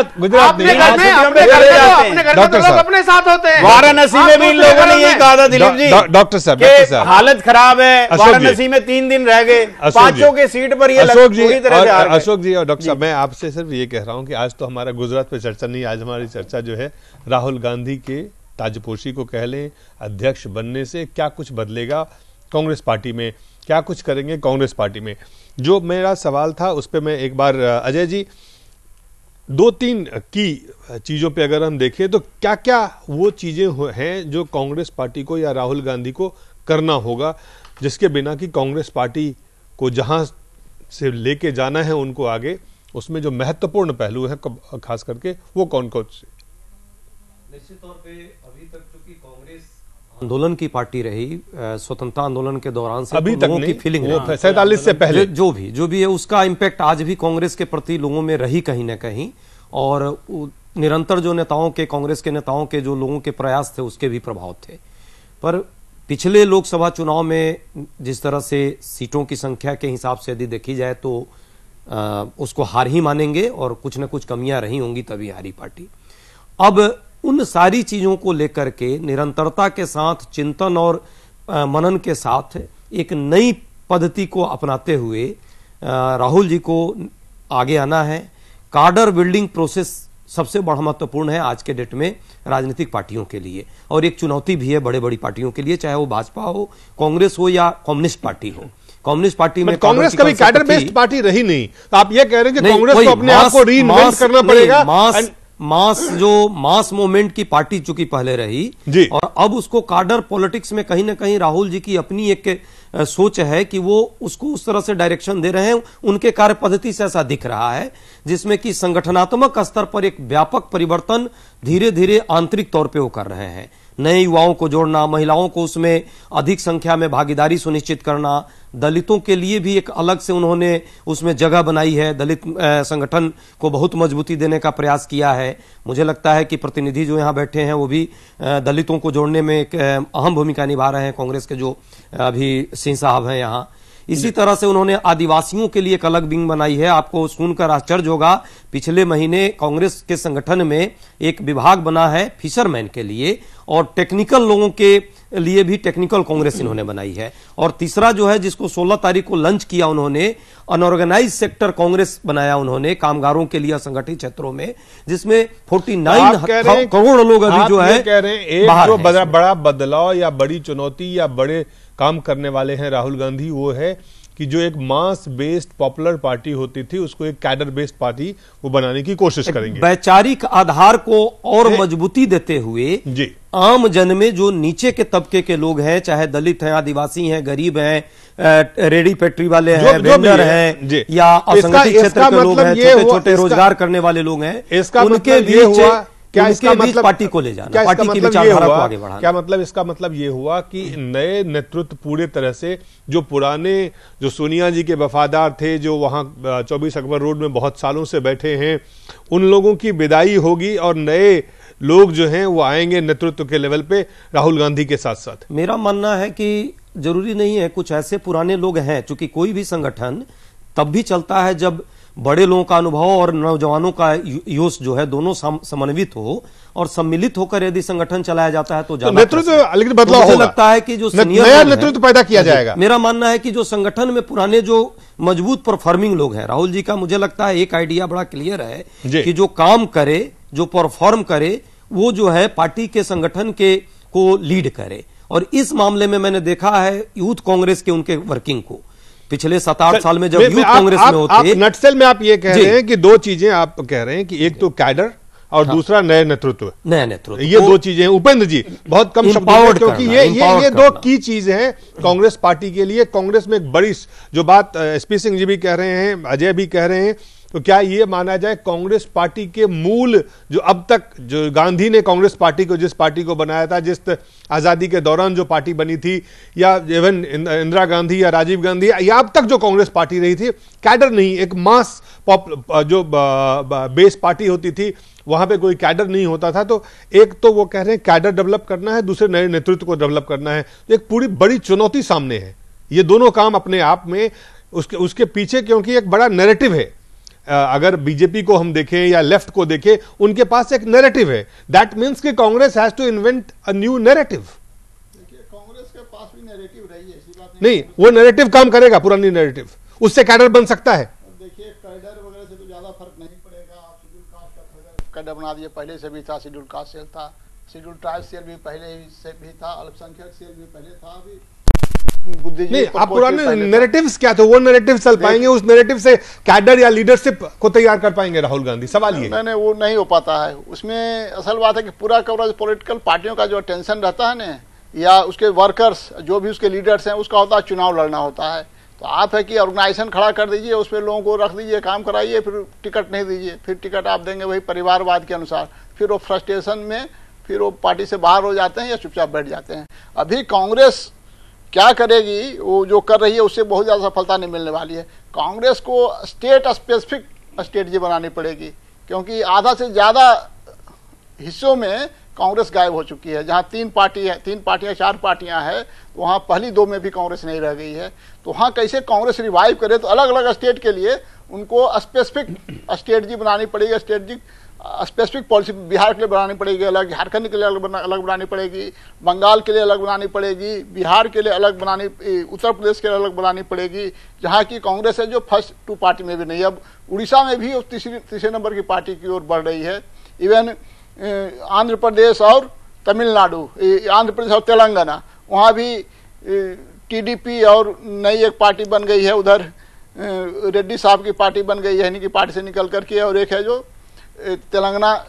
पंद्रह अपने साथ होते हैं। वाराणसी में भी इन लोगों ने यही कहा था दिलीप जी, डॉक्टर साहब हालत खराब है, वाराणसी में तीन दिन रह गए, पांचों के सीट पर ये पूरी तरह से अशोक जी और डॉक्टर साहब, मैं आपसे सिर्फ ये कह रहा हूं कि आज तो हमारा गुजरात पे चर्चा नहीं, आज हमारी चर्चा जो है राहुल गांधी के ताजपोशी को कह लें, अध्यक्ष बनने से क्या कुछ बदलेगा कांग्रेस पार्टी में, क्या कुछ करेंगे कांग्रेस पार्टी में। जो मेरा सवाल था उस पर मैं एक बार अजय जी, दो तीन की चीज़ों पे अगर हम देखें तो क्या क्या वो चीज़ें हैं जो कांग्रेस पार्टी को या राहुल गांधी को करना होगा, जिसके बिना कि कांग्रेस पार्टी को जहां से लेके जाना है उनको आगे, उसमें जो महत्वपूर्ण पहलू है खास करके वो कौन कौन से? निश्चित तौर पे अभी तक चूंकि कांग्रेस आंदोलन की पार्टी रही, स्वतंत्रता आंदोलन के दौरान से अभी तो तक की फीलिंग सैतालीस से पहले जो, जो भी जो भी है उसका इम्पैक्ट आज भी कांग्रेस के प्रति लोगों में रही कहीं ना कहीं, और निरंतर जो नेताओं के, कांग्रेस के नेताओं के जो लोगों के प्रयास थे उसके भी प्रभाव थे। पर पिछले लोकसभा चुनाव में जिस तरह से सीटों की संख्या के हिसाब से यदि देखी जाए तो आ, उसको हार ही मानेंगे, और कुछ न कुछ कमियां रही होंगी तभी हारी पार्टी। अब उन सारी चीजों को लेकर के निरंतरता के साथ, चिंतन और आ, मनन के साथ एक नई पद्धति को अपनाते हुए आ, राहुल जी को आगे आना है। कार्डर बिल्डिंग प्रोसेस सबसे बड़ा महत्वपूर्ण है आज के डेट में राजनीतिक पार्टियों के लिए, और एक चुनौती भी है बड़े बड़ी पार्टियों के लिए, चाहे वो भाजपा हो, कांग्रेस हो या कम्युनिस्ट पार्टी हो। कम्युनिस्ट पार्टी में कांग्रेस कभी कैडर बेस्ड पार्टी रही नहीं, तो आप ये कह रहे हैं कि कांग्रेस को अपने आप को रीइन्वेंट करना पड़ेगा। मास जो मास मूवमेंट की पार्टी चूंकि पहले रही जी, और अब उसको कार्डर पॉलिटिक्स में कहीं ना कहीं राहुल जी की अपनी एक सोच है कि वो उसको उस तरह से डायरेक्शन दे रहे हैं। उनके कार्य पद्धति से ऐसा दिख रहा है जिसमें कि संगठनात्मक स्तर पर एक व्यापक परिवर्तन धीरे धीरे आंतरिक तौर पे वो कर रहे हैं। नए युवाओं को जोड़ना, महिलाओं को उसमें अधिक संख्या में भागीदारी सुनिश्चित करना, दलितों के लिए भी एक अलग से उन्होंने उसमें जगह बनाई है, दलित संगठन को बहुत मजबूती देने का प्रयास किया है। मुझे लगता है कि प्रतिनिधि जो यहाँ बैठे हैं वो भी दलितों को जोड़ने में एक अहम भूमिका निभा रहे हैं, कांग्रेस के जो अभी सिंह साहब हैं यहाँ। इसी तरह से उन्होंने आदिवासियों के लिए एक अलग विंग बनाई है। आपको सुनकर आश्चर्य होगा, पिछले महीने कांग्रेस के संगठन में एक विभाग बना है फिशरमैन के लिए, और टेक्निकल लोगों के लिए भी टेक्निकल कांग्रेस इन्होंने बनाई है। और तीसरा जो है जिसको सोलह तारीख को लॉन्च किया उन्होंने, अनऑर्गेनाइज सेक्टर कांग्रेस बनाया उन्होंने कामगारों के लिए असंगठित क्षेत्रों में, जिसमें उनचास करोड़ लोग अभी जो है कह रहे हैं एक जो बड़ा, बड़ा बदलाव या बड़ी चुनौती या बड़े काम करने वाले हैं राहुल गांधी, वो है कि जो एक मास बेस्ड पॉपुलर पार्टी होती थी उसको एक कैडर बेस्ड पार्टी वो बनाने की कोशिश करेंगे। वैचारिक आधार को और मजबूती देते हुए जी, आम जन में जो नीचे के तबके के लोग हैं, चाहे दलित हैं, आदिवासी हैं, गरीब हैं, रेडी फैक्ट्री वाले हैं, वेंडर हैं, या असंगठित क्षेत्र के लोग हैं, छोटे छोटे रोजगार करने वाले लोग हैं, उनके बीच क्या इसका मतलब पार्टी को ले जाना, पार्टी की विचारधारा को आगे बढ़ाना। क्या मतलब इसका मतलब ये हुआ कि नए नेतृत्व पूरे तरह से जो पुराने जो सोनिया जी के वफादार थे, जो वहां चौबीस अकबर रोड में बहुत सालों से बैठे हैं, उन लोगों की विदाई होगी और नए लोग जो हैं वो आएंगे नेतृत्व के लेवल पे राहुल गांधी के साथ साथ। मेरा मानना है कि जरूरी नहीं है, कुछ ऐसे पुराने लोग हैं, चूंकि कोई भी संगठन तब भी चलता है जब बड़े लोगों का अनुभव और नौजवानों का योश जो है दोनों समन्वित हो और सम्मिलित होकर यदि संगठन चलाया जाता है तो ज्यादा नेतृत्व बदलाव होगा। लगता है कि जो नया नेतृत्व पैदा किया जाएगा। मेरा मानना है कि जो संगठन में पुराने जो मजबूत परफॉर्मिंग लोग हैं, राहुल जी का मुझे लगता है एक आइडिया बड़ा क्लियर है कि जो काम करे, जो परफॉर्म करे, वो जो है पार्टी के संगठन के को लीड करे। और इस मामले में मैंने देखा है यूथ कांग्रेस के उनके वर्किंग को पिछले सात आठ साल में जब यूथ कांग्रेस में होते, नटसेल में आप ये कह रहे हैं कि दो चीजें आप कह रहे हैं कि एक तो कैडर और हाँ, दूसरा नए नेतृत्व, नया नेतृत्व, ये दो चीजें हैं। उपेंद्र जी बहुत कम शब्दों में, क्योंकि ये ये ये दो की चीजें हैं कांग्रेस पार्टी के लिए। कांग्रेस में एक बड़ी जो बात एसपी सिंह जी भी कह रहे हैं, अजय भी कह रहे हैं, तो क्या ये माना जाए कांग्रेस पार्टी के मूल जो अब तक जो गांधी ने कांग्रेस पार्टी को जिस पार्टी को बनाया था, जिस आजादी के दौरान जो पार्टी बनी थी, या इवन इंदिरा गांधी या राजीव गांधी या अब तक जो कांग्रेस पार्टी रही थी, कैडर नहीं, एक मास पॉप जो बेस पार्टी होती थी, वहां पे कोई कैडर नहीं होता था। तो एक तो वो कह रहे हैं कैडर डेवलप करना है, दूसरे नए नेतृत्व को डेवलप करना है। तो एक पूरी बड़ी चुनौती सामने है। ये दोनों काम अपने आप में उसके उसके पीछे, क्योंकि एक बड़ा नैरेटिव है। अगर बीजेपी को हम देखें या लेफ्ट को देखें, उनके पास एक नैरेटिव है। दैट मींस कि Congress has to invent a new narrative. देखिए कांग्रेस के पास भी नैरेटिव रही है, ऐसी बात नहीं, नहीं वो नैरेटिव काम करेगा, पुरानी नैरेटिव, उससे कैडर बन सकता है। देखिए कैडर वगैरह से तो ज्यादा फर्क नहीं पड़ेगा। आप शेड्यूल कास्ट का कैडर बना दिए, पहले से भी था, शेड्यूल कास्ट सेल था, शेड्यूल ट्राइब सेल भी पहले से भी था, अल्पसंख्यक सेल भी पहले था। अभी नहीं, आप पुराने नैरेटिव्स क्या थे, वो नैरेटिव चल पाएंगे? उस नैरेटिव से कैडर या लीडरशिप को तैयार कर पाएंगे राहुल गांधी? सवाल ये नहीं, नहीं वो नहीं हो पाता है। उसमें असल बात है कि पूरा कवरेज पॉलिटिकल पार्टियों का जो टेंशन रहता है ना, या उसके वर्कर्स जो भी उसके लीडर्स हैं, उसका होता है चुनाव लड़ना होता है। तो आप है कि ऑर्गेनाइजेशन खड़ा कर दीजिए, उस पर लोगों को रख दीजिए, काम कराइए, फिर टिकट नहीं दीजिए, फिर टिकट आप देंगे वही परिवारवाद के अनुसार, फिर वो फ्रस्ट्रेशन में फिर वो पार्टी से बाहर हो जाते हैं या चुपचाप बैठ जाते हैं। अभी कांग्रेस क्या करेगी, वो जो कर रही है उससे बहुत ज़्यादा सफलता नहीं मिलने वाली है। कांग्रेस को स्टेट स्पेसिफिक स्ट्रेटजी बनानी पड़ेगी, क्योंकि आधा से ज़्यादा हिस्सों में कांग्रेस गायब हो चुकी है। जहां तीन पार्टी है, तीन पार्टियां चार पार्टियां हैं, तो वहां पहली दो में भी कांग्रेस नहीं रह गई है। तो वहां कैसे कांग्रेस रिवाइव करे, तो अलग अलग स्टेट के लिए उनको स्पेसिफिक स्ट्रेटजी बनानी पड़ेगी, स्ट्रेटजी स्पेसिफिक पॉलिसी बिहार के लिए बनानी पड़ेगी अलग, झारखंड के लिए अलग बना, अलग बनानी पड़ेगी, बंगाल के लिए अलग बनानी पड़ेगी, बिहार के लिए अलग बनानी, उत्तर प्रदेश के लिए अलग बनानी पड़ेगी, जहाँ की कांग्रेस है जो फर्स्ट टू पार्टी में भी नहीं। अब उड़ीसा में भी तीसरी तीसरे नंबर की पार्टी की ओर बढ़ रही है। इवन आंध्र प्रदेश और तमिलनाडु, आंध्र प्रदेश और तेलंगाना, वहाँ भी टीडीपी और नई एक पार्टी बन गई है, उधर रेड्डी साहब की पार्टी बन गई है, इन्हीं की पार्टी से निकल करके, और एक है जो तेलंगाना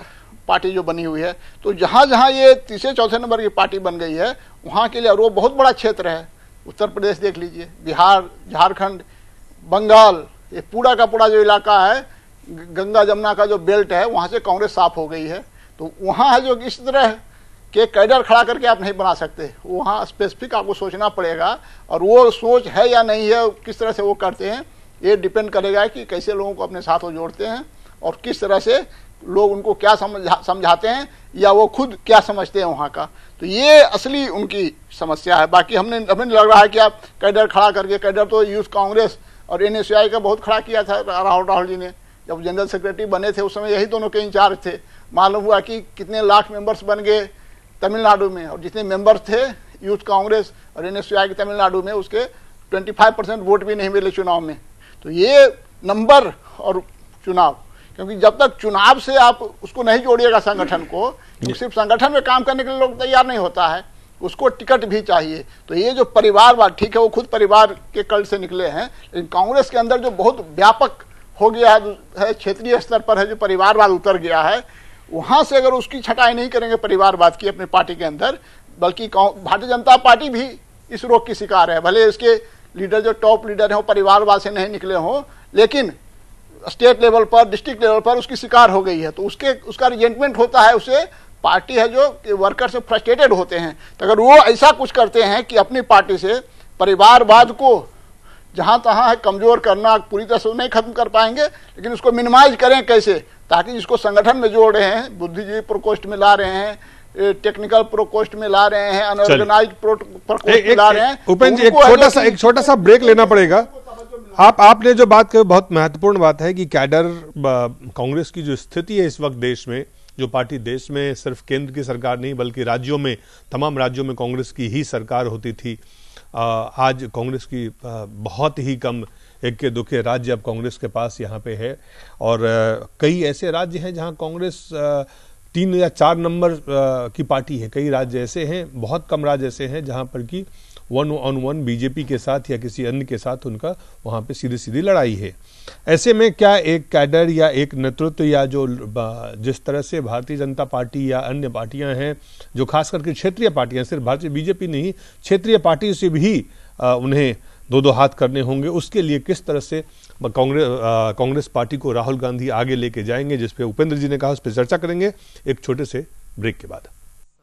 पार्टी जो बनी हुई है, तो जहाँ जहाँ ये तीसरे चौथे नंबर की पार्टी बन गई है वहाँ के लिए, और वो बहुत बड़ा क्षेत्र है, उत्तर प्रदेश देख लीजिए, बिहार, झारखंड, बंगाल, ये पूरा का पूरा जो इलाका है गंगा जमुना का जो बेल्ट है, वहाँ से कांग्रेस साफ हो गई है। तो वहाँ है जो इस तरह के कैडर खड़ा करके आप नहीं बना सकते, वहाँ स्पेसिफिक आपको सोचना पड़ेगा, और वो सोच है या नहीं है, किस तरह से वो करते हैं, ये डिपेंड करेगा कि कैसे लोगों को अपने साथ वो जोड़ते हैं और किस तरह से लोग उनको क्या समझा समझाते हैं या वो खुद क्या समझते हैं वहाँ का। तो ये असली उनकी समस्या है। बाकी हमने हमें लग रहा है कि आप कैडर खड़ा करके, कैडर तो यूथ कांग्रेस और एन एस यू आई का बहुत खड़ा किया था राहुल राहुल जी ने, जब जनरल सेक्रेटरी बने थे उस समय यही दोनों के इंचार्ज थे। मालूम हुआ कि कितने लाख मेंबर्स बन गए तमिलनाडु में, और जितने मेंबर थे यूथ कांग्रेस और एन एस यू आई के तमिलनाडु में, उसके पच्चीस परसेंट वोट भी नहीं मिले चुनाव में। तो ये नंबर और चुनाव, क्योंकि जब तक चुनाव से आप उसको नहीं जोड़िएगा संगठन को, तो सिर्फ संगठन में काम करने के लिए लोग तैयार नहीं होता है, उसको टिकट भी चाहिए। तो ये जो परिवारवाद, ठीक है वो खुद परिवार के कल से निकले हैं, लेकिन कांग्रेस के अंदर जो बहुत व्यापक हो गया है, क्षेत्रीय स्तर पर है, जो परिवारवाद उतर गया है, वहां से अगर उसकी छटाई नहीं करेंगे परिवारवाद की अपनी पार्टी के अंदर, बल्कि भारतीय जनता पार्टी भी इस रोग की शिकार है। भले इसके लीडर जो टॉप लीडर हैं वो परिवारवाद से नहीं निकले हों, लेकिन स्टेट लेवल पर, डिस्ट्रिक्ट लेवल पर उसकी शिकार हो गई है। तो उसके उसका रिजेंटमेंट होता है, उससे पार्टी है जो वर्कर से फ्रस्ट्रेटेड होते हैं। तो अगर वो ऐसा कुछ करते हैं कि अपनी पार्टी से परिवारवाद को जहां तहां है कमजोर करना, पूरी तरह से नहीं खत्म कर पाएंगे, लेकिन उसको मिनिमाइज करें कैसे, ताकि जिसको संगठन में जोड़ रहे हैं, बुद्धिजीवी प्रकोष्ठ में ला रहे हैं, टेक्निकल प्रकोष्ठ में ला रहे हैं, अनऑर्गेनाइज प्रकोष्ठ में ला रहे हैं। उपेंद्र जी, एक छोटा सा एक छोटा सा ब्रेक लेना पड़ेगा। आप आपने जो बात कही बहुत महत्वपूर्ण बात है कि कैडर कांग्रेस की जो स्थिति है इस वक्त देश में, जो पार्टी देश में सिर्फ केंद्र की सरकार नहीं बल्कि राज्यों में, तमाम राज्यों में कांग्रेस की ही सरकार होती थी, आज कांग्रेस की बहुत ही कम इक्के दुक्के राज्य अब कांग्रेस के पास यहाँ पे है, और कई ऐसे राज्य हैं जहाँ कांग्रेस तीन या चार नंबर की पार्टी है। कई राज्य ऐसे हैं, बहुत कम राज्य ऐसे हैं जहाँ पर कि वन ऑन वन बीजेपी के साथ या किसी अन्य के साथ उनका वहाँ पे सीधी सीधी लड़ाई है। ऐसे में क्या एक कैडर या एक नेतृत्व या जो जिस तरह से भारतीय जनता पार्टी या अन्य पार्टियां हैं, जो खास करके क्षेत्रीय पार्टियां, सिर्फ भारतीय बीजेपी नहीं, क्षेत्रीय पार्टी से भी उन्हें दो दो हाथ करने होंगे, उसके लिए किस तरह से कांग्रेस कांग्रेस पार्टी को राहुल गांधी आगे लेके जाएंगे, जिस पे उपेंद्र जी ने कहा, उस पर चर्चा करेंगे एक छोटे से ब्रेक के बाद।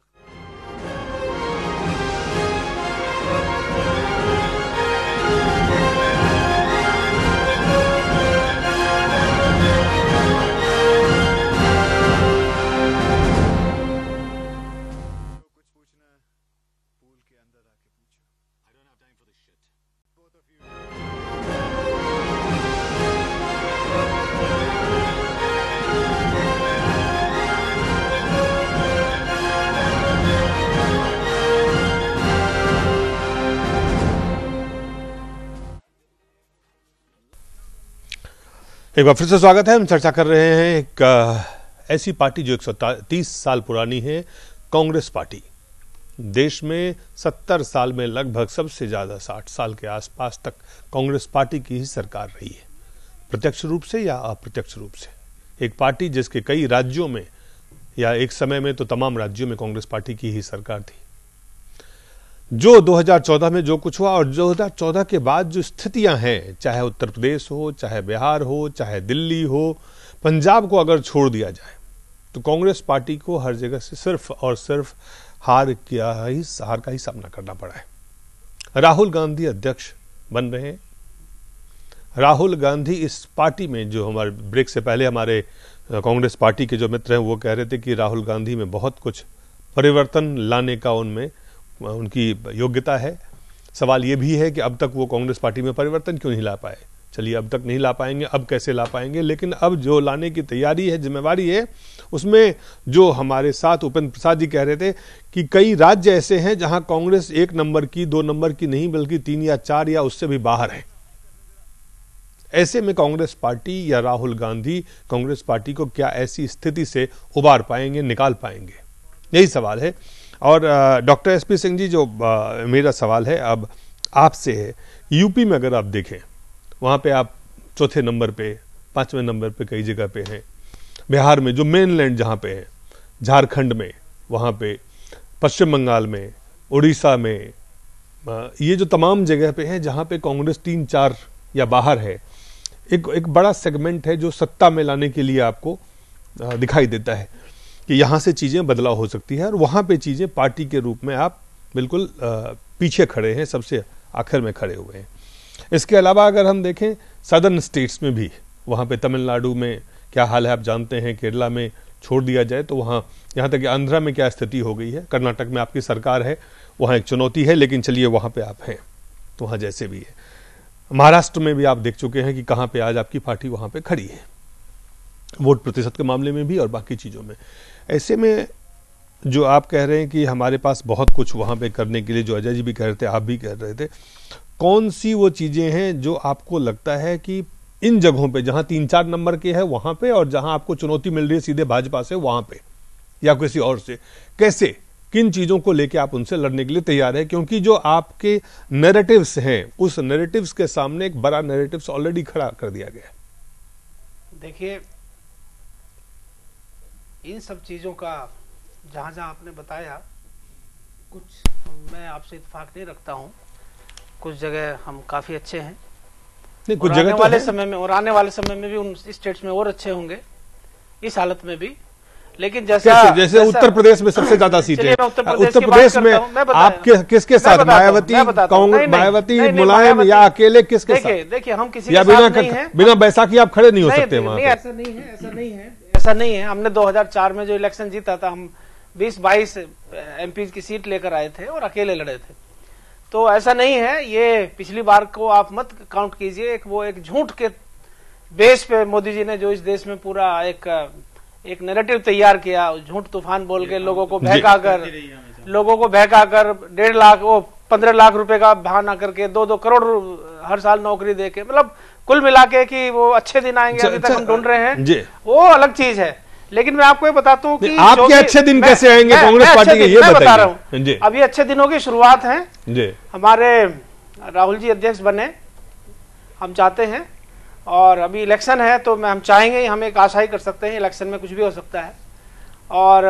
एक बार फिर से स्वागत है। हम चर्चा कर रहे हैं एक ऐसी पार्टी जो एक सौ तीस साल पुरानी है, कांग्रेस पार्टी। देश में सत्तर साल में लगभग सबसे ज्यादा साठ साल के आसपास तक कांग्रेस पार्टी की ही सरकार रही है, प्रत्यक्ष रूप से या अप्रत्यक्ष रूप से। एक पार्टी जिसके कई राज्यों में या एक समय में तो तमाम राज्यों में कांग्रेस पार्टी की ही सरकार थी। जो दो हज़ार चौदह में जो कुछ हुआ और दो हज़ार चौदह के बाद जो स्थितियां हैं, चाहे उत्तर प्रदेश हो, चाहे बिहार हो, चाहे दिल्ली हो, पंजाब को अगर छोड़ दिया जाए तो कांग्रेस पार्टी को हर जगह से सिर्फ और सिर्फ हार किया ही हार का ही सामना करना पड़ा है। राहुल गांधी अध्यक्ष बन रहे हैं। राहुल गांधी इस पार्टी में, जो हमारे ब्रेक से पहले हमारे कांग्रेस पार्टी के जो मित्र हैं वो कह रहे थे कि राहुल गांधी में बहुत कुछ परिवर्तन लाने का उनमें उनकी योग्यता है। सवाल ये भी है कि अब तक वो कांग्रेस पार्टी में परिवर्तन क्यों नहीं ला पाए। चलिए, अब तक नहीं ला पाएंगे, अब कैसे ला पाएंगे, लेकिन अब जो लाने की तैयारी है, जिम्मेवारी है, उसमें जो हमारे साथ उपेंद्र प्रसाद जी कह रहे थे कि कई राज्य ऐसे हैं जहां कांग्रेस एक नंबर की, दो नंबर की नहीं बल्कि तीन या चार या उससे भी बाहर है। ऐसे में कांग्रेस पार्टी या राहुल गांधी कांग्रेस पार्टी को क्या ऐसी स्थिति से उबार पाएंगे, निकाल पाएंगे, यही सवाल है। और doctor S P Singh ji, जो आ, मेरा सवाल है अब आपसे है, यूपी में अगर आप देखें, वहाँ पे आप चौथे नंबर पे, पांचवें नंबर पे कई जगह पे हैं। बिहार में जो मेन लैंड जहाँ पे है, झारखंड में, वहाँ पे पश्चिम बंगाल में, उड़ीसा में, ये जो तमाम जगह पे है जहाँ पे कांग्रेस तीन चार या बाहर है, एक एक बड़ा सेगमेंट है जो सत्ता में लाने के लिए आपको दिखाई देता है कि यहाँ से चीज़ें बदलाव हो सकती है, और वहाँ पे चीज़ें पार्टी के रूप में आप बिल्कुल पीछे खड़े हैं, सबसे आखिर में खड़े हुए हैं। इसके अलावा अगर हम देखें सदर्न स्टेट्स में भी, वहाँ पे तमिलनाडु में क्या हाल है आप जानते हैं, केरला में छोड़ दिया जाए तो वहाँ, यहाँ तक कि आंध्रा में क्या स्थिति हो गई है, कर्नाटक में आपकी सरकार है, वहाँ एक चुनौती है, लेकिन चलिए वहाँ पे आप हैं तो वहाँ जैसे भी है। महाराष्ट्र में भी आप देख चुके हैं कि कहाँ पे आज आपकी पार्टी वहाँ पे खड़ी है, वोट प्रतिशत के मामले में भी और बाकी चीज़ों में। ऐसे में जो आप कह रहे हैं कि हमारे पास बहुत कुछ वहाँ पे करने के लिए, जो अजय जी भी कह रहे थे, आप भी कह रहे थे, कौन सी वो चीज़ें हैं जो आपको लगता है कि इन जगहों पे जहाँ तीन चार नंबर के हैं वहाँ पे, और जहाँ आपको चुनौती मिल रही है सीधे भाजपा से वहाँ पे या किसी और से, कैसे किन चीज़ों को लेके आप उनसे लड़ने के लिए तैयार है? क्योंकि जो आपके नैरेटिव्स हैं उस नैरेटिव्स के सामने एक बड़ा नैरेटिव्स ऑलरेडी खड़ा कर दिया गया। देखिए, इन सब चीज़ों का जहाँ जहाँ आपने बताया, कुछ मैं आपसे इत्तेफाक नहीं रखता हूँ, कुछ जगह हम काफ़ी अच्छे हैं, नहीं, कुछ और जगह आने तो वाले है। समय में और आने वाले समय में भी उन स्टेट्स में और अच्छे होंगे, इस हालत में भी। लेकिन जैसा जैसे, जैसे उत्तर प्रदेश में सबसे ज्यादा सीटें, चलिए मैं उत्तर प्रदेश उत्तर की बात प्रदेश करता में हूं, मैं बता- आप किस, किसके मैं साथ, बताता हूं, मायावती, मैं बताता हूं। कांग्रेस, नहीं, नहीं, मायावती, नहीं, नहीं, मुलायम मायावती- या अकेले किसके साथ? देखिए देखिए हम किसी या के साथ बिना नहीं हैं। बिना बैसाखी आप खड़े नहीं हो नहीं, सकते वहां नहीं, पे। ऐसा नहीं है, ऐसा नहीं है, ऐसा नहीं है। हमने दो हज़ार चार में जो इलेक्शन जीता था, हम बीस बाईस एमपी की सीट लेकर आए थे और अकेले लड़े थे, तो ऐसा नहीं है। ये पिछली बार को आप मत काउंट कीजिए। एक वो एक झूठ के बेस पे मोदी जी ने जो इस देश में पूरा एक एक नैरेटिव तैयार किया, झूठ तूफान बोल के लोगों को बहकाकर लोगों को बहकाकर डेढ़ लाख वो पंद्रह लाख रुपए का बहाना करके दो दो करोड़ हर साल नौकरी दे के, मतलब कुल मिला के कि वो अच्छे दिन आएंगे, अभी तक हम ढूंढ रहे हैं, वो अलग चीज है। लेकिन मैं आपको ये बताता हूँ कि आपके अच्छे दिन कैसे आएंगे कांग्रेस पार्टी के, ये बता रहा हूँ। जी, अभी अच्छे दिनों की शुरुआत है जी। हमारे राहुल जी अध्यक्ष बने, हम चाहते हैं, और अभी इलेक्शन है तो मैं हम चाहेंगे, हम एक आशा ही कर सकते हैं, इलेक्शन में कुछ भी हो सकता है। और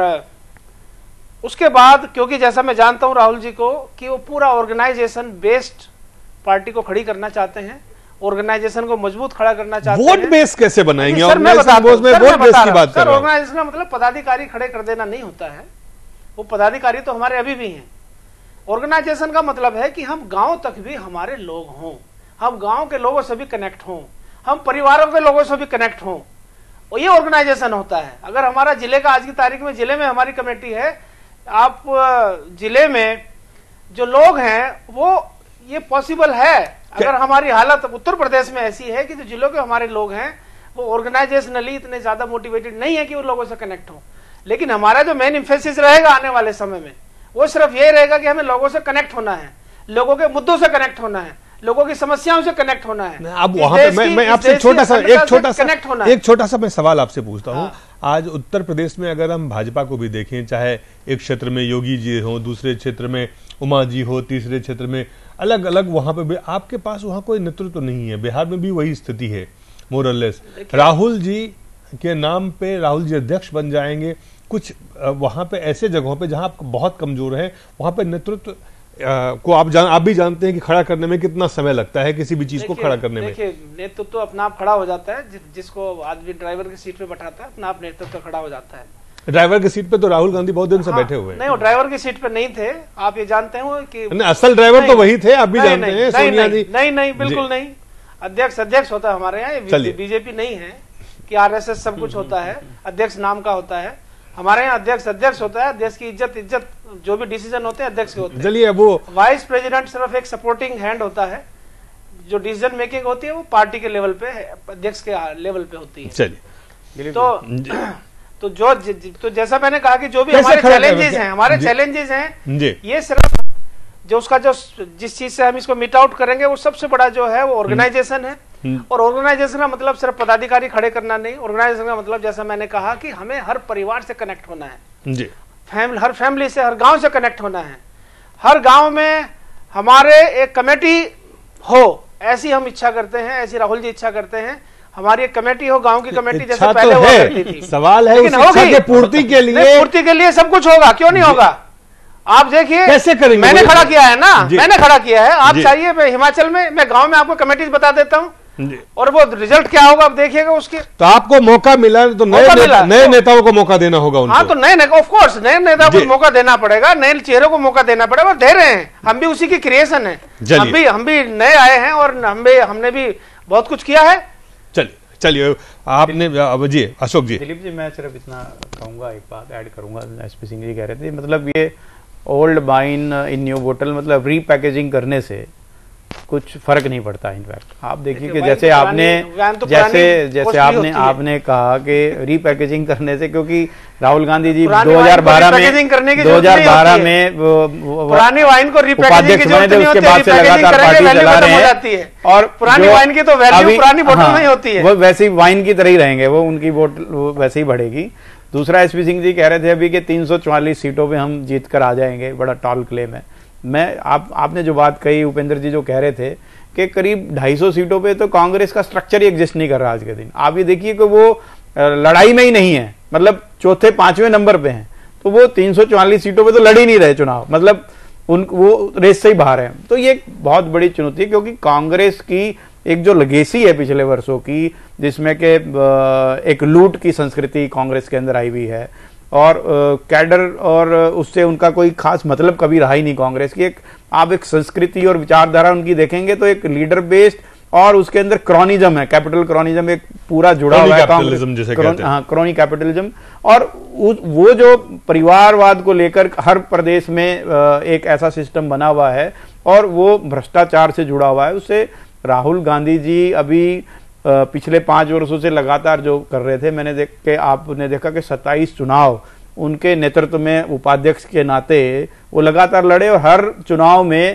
उसके बाद, क्योंकि जैसा मैं जानता हूं राहुल जी को कि वो पूरा ऑर्गेनाइजेशन बेस्ड पार्टी को खड़ी करना चाहते हैं, ऑर्गेनाइजेशन को मजबूत खड़ा करना चाहते हैं। वोट बेस कैसे बनाएंगे? सर मैं बता वोट बेस की बात कर रहा हूं। ऑर्गेनाइजेशन का मतलब पदाधिकारी खड़े कर देना नहीं होता है, वो पदाधिकारी तो हमारे अभी भी हैं। ऑर्गेनाइजेशन का मतलब है कि हम गांव तक भी हमारे लोग हों, हम गांव के लोगों से भी कनेक्ट हों, हम परिवारों के लोगों से भी कनेक्ट हों, और ये ऑर्गेनाइजेशन होता है। अगर हमारा जिले का आज की तारीख में जिले में हमारी कमेटी है, आप जिले में जो लोग हैं वो ये पॉसिबल है। अगर हमारी हालत उत्तर प्रदेश में ऐसी है कि जो जिलों के हमारे लोग हैं वो ऑर्गेनाइजेशनली इतने ज्यादा मोटिवेटेड नहीं है कि वो लोगों से कनेक्ट हो, लेकिन हमारा जो मेन इंफेसिस रहेगा आने वाले समय में वो सिर्फ ये रहेगा कि हमें लोगों से कनेक्ट होना है, लोगों के मुद्दों से कनेक्ट होना है, लोगों की समस्याओं से कनेक्ट होना है। अब वहां पे मैं मैं आपसे छोटा सा एक छोटा सा कनेक्ट होना एक छोटा सा मैं सवाल आपसे पूछता हूं। हाँ। आज उत्तर प्रदेश में अगर हम भाजपा को भी देखें, चाहे एक क्षेत्र में योगी जी हो, दूसरे क्षेत्र में उमा जी हो, तीसरे क्षेत्र में अलग अलग, वहां पे भी आपके पास वहां कोई नेतृत्व तो नहीं है। बिहार में भी वही स्थिति है मोरलेस। राहुल जी के नाम पे राहुल जी अध्यक्ष बन जाएंगे, कुछ वहां पे ऐसे जगहों पे जहां आप बहुत कमजोर है, वहां पे नेतृत्व को आप जान आप भी जानते हैं कि खड़ा करने में कितना समय लगता है किसी भी चीज को खड़ा करने में। देखिए, नेतृत्व तो अपना आप खड़ा हो जाता है, जि, जिसको आदमी ड्राइवर की सीट पे बैठाता है अपना आप नेतृत्व खड़ा हो जाता है। ड्राइवर की सीट पे तो राहुल गांधी बहुत दिन से हाँ, बैठे हुए हैं। नहीं, वो ड्राइवर की सीट पे नहीं थे, आप ये जानते हो कि नहीं, असल ड्राइवर तो वही थे, आप भी जानते हैं, सोनिया जी। नहीं नहीं बिल्कुल नहीं, अध्यक्ष अध्यक्ष होता है हमारे यहाँ, बीजेपी नहीं है कि आरएसएस सब कुछ होता है, अध्यक्ष नाम का होता है हमारे यहाँ। अध्यक्ष अध्यक्ष होता है, अध्यक्ष की इज्जत इज्जत जो भी डिसीजन होते हैं अध्यक्ष के होते हैं। चलिए, वो वाइस प्रेसिडेंट सिर्फ एक सपोर्टिंग हैंड होता है, जो डिसीजन मेकिंग होती है वो पार्टी के लेवल पे, अध्यक्ष के लेवल पे होती है। चलिए, तो तो जो तो जैसा मैंने कहा कि जो भी हमारे चैलेंजेस हैं हमारे चैलेंजेस हैं ये सिर्फ जो उसका जो जिस चीज से हम इसको मीट आउट करेंगे वो सबसे बड़ा जो है वो ऑर्गेनाइजेशन है। और ऑर्गेनाइजेशन का मतलब सिर्फ पदाधिकारी खड़े करना नहीं, ऑर्गेनाइजेशन का मतलब जैसा मैंने कहा कि हमें हर परिवार से कनेक्ट होना है जी, फैमिली हर फैमिली से, हर गांव से कनेक्ट होना है, हर गांव में हमारे एक कमेटी हो, ऐसी हम इच्छा करते हैं, ऐसी राहुल जी इच्छा करते हैं। हमारी एक कमेटी हो, गांव की कमेटी जैसे इच्छा पहले तो हुआ है, करती थी। सवाल है लेकिन उस इच्छा होगी। के पूर्ति के नहीं, लिए पूर्ति के लिए सब कुछ होगा, क्यों नहीं होगा? आप देखिए कैसे करेंगे? मैंने खड़ा किया है ना, जी। मैंने खड़ा किया है। आप जी। चाहिए मैं हिमाचल में, मैं गांव में आपको कमेटीज बता देता हूँ, जी। और वो रिजल्ट क्या होगा आप देखिएगा उसके। तो आपको मौका मिला तो नए मौका ने, मिला। नए नेताओं को मौका देना होगा उनको। हाँ, तो नए ऑफ कोर्स नए नेताओं जी। को मौका देना पड़ेगा, नए चेहरों को मौका देना पड़ेगा, और दे रहे हैं। हम भी उसी की क्रिएशन है, हम भी हम भी नए आए हैं, और हम भी हमने भी बहुत कुछ किया है। चलिए चलिए आपने अब जी अशोक जी। दिलीप जी, मैं सिर्फ इतना कहूंगा, एक बात ऐड करूंगा। एसपी सिंह जी कह रहे थे मतलब ये ओल्ड वाइन इन न्यू बोतल, मतलब रीपैकेजिंग करने से कुछ फर्क नहीं पड़ता। इनफैक्ट आप देखिए कि जैसे तो आपने तो जैसे जैसे आपने आपने कहा कि रीपैकेजिंग करने से, क्योंकि राहुल गांधी जी दो हज़ार बारह में दो हज़ार बारह में पुरानी वाइन को रीपैकेजिंग की जरूरत नहीं होती, उसके बाद से लगातार पार्टी चला रहे हैं, और पुरानी वाइन की तो वैल्यू पुरानी बोतल में ही होती है। वो वैसे ही वाइन की तरह ही रहेंगे, वो उनकी बोतल वैसे ही बढ़ेगी। दूसरा, एसपी सिंह जी कह रहे थे अभी कि तीन सौ चौवालीस सीटों पे हम जीत कर आ जाएंगे, बड़ा टॉल क्लेम है। मैं आप आपने जो बात कही, उपेंद्र जी जो कह रहे थे कि करीब ढाई सौ सीटों पे तो कांग्रेस का स्ट्रक्चर ही एग्जिस्ट नहीं कर रहा आज के दिन। आप ये देखिए कि वो लड़ाई में ही नहीं है, मतलब चौथे पांचवें नंबर पे हैं, तो वो तीन सौ चौवालीस सीटों पे तो लड़ ही नहीं रहे चुनाव, मतलब उन वो रेस से ही बाहर है। तो ये एक बहुत बड़ी चुनौती है, क्योंकि कांग्रेस की एक जो लेगेसी है पिछले वर्षों की, जिसमें कि एक लूट की संस्कृति कांग्रेस के अंदर आई हुई है, और कैडर और उससे उनका कोई खास मतलब कभी रहा ही नहीं कांग्रेस की। एक आप एक संस्कृति और विचारधारा उनकी देखेंगे तो एक लीडर बेस्ड, और उसके अंदर क्रॉनिज्म है, कैपिटल क्रॉनिज्म एक पूरा जुड़ा हुआ है कांग्रेस, हाँ क्रॉनी कैपिटलिज्म। और वो जो परिवारवाद को लेकर हर प्रदेश में एक ऐसा सिस्टम बना हुआ है, और वो भ्रष्टाचार से जुड़ा हुआ है। उससे राहुल गांधी जी अभी पिछले पांच वर्षों से लगातार जो कर रहे थे, मैंने देख के आपने देखा कि सत्ताईस चुनाव उनके नेतृत्व में उपाध्यक्ष के नाते वो लगातार लड़े, और हर चुनाव में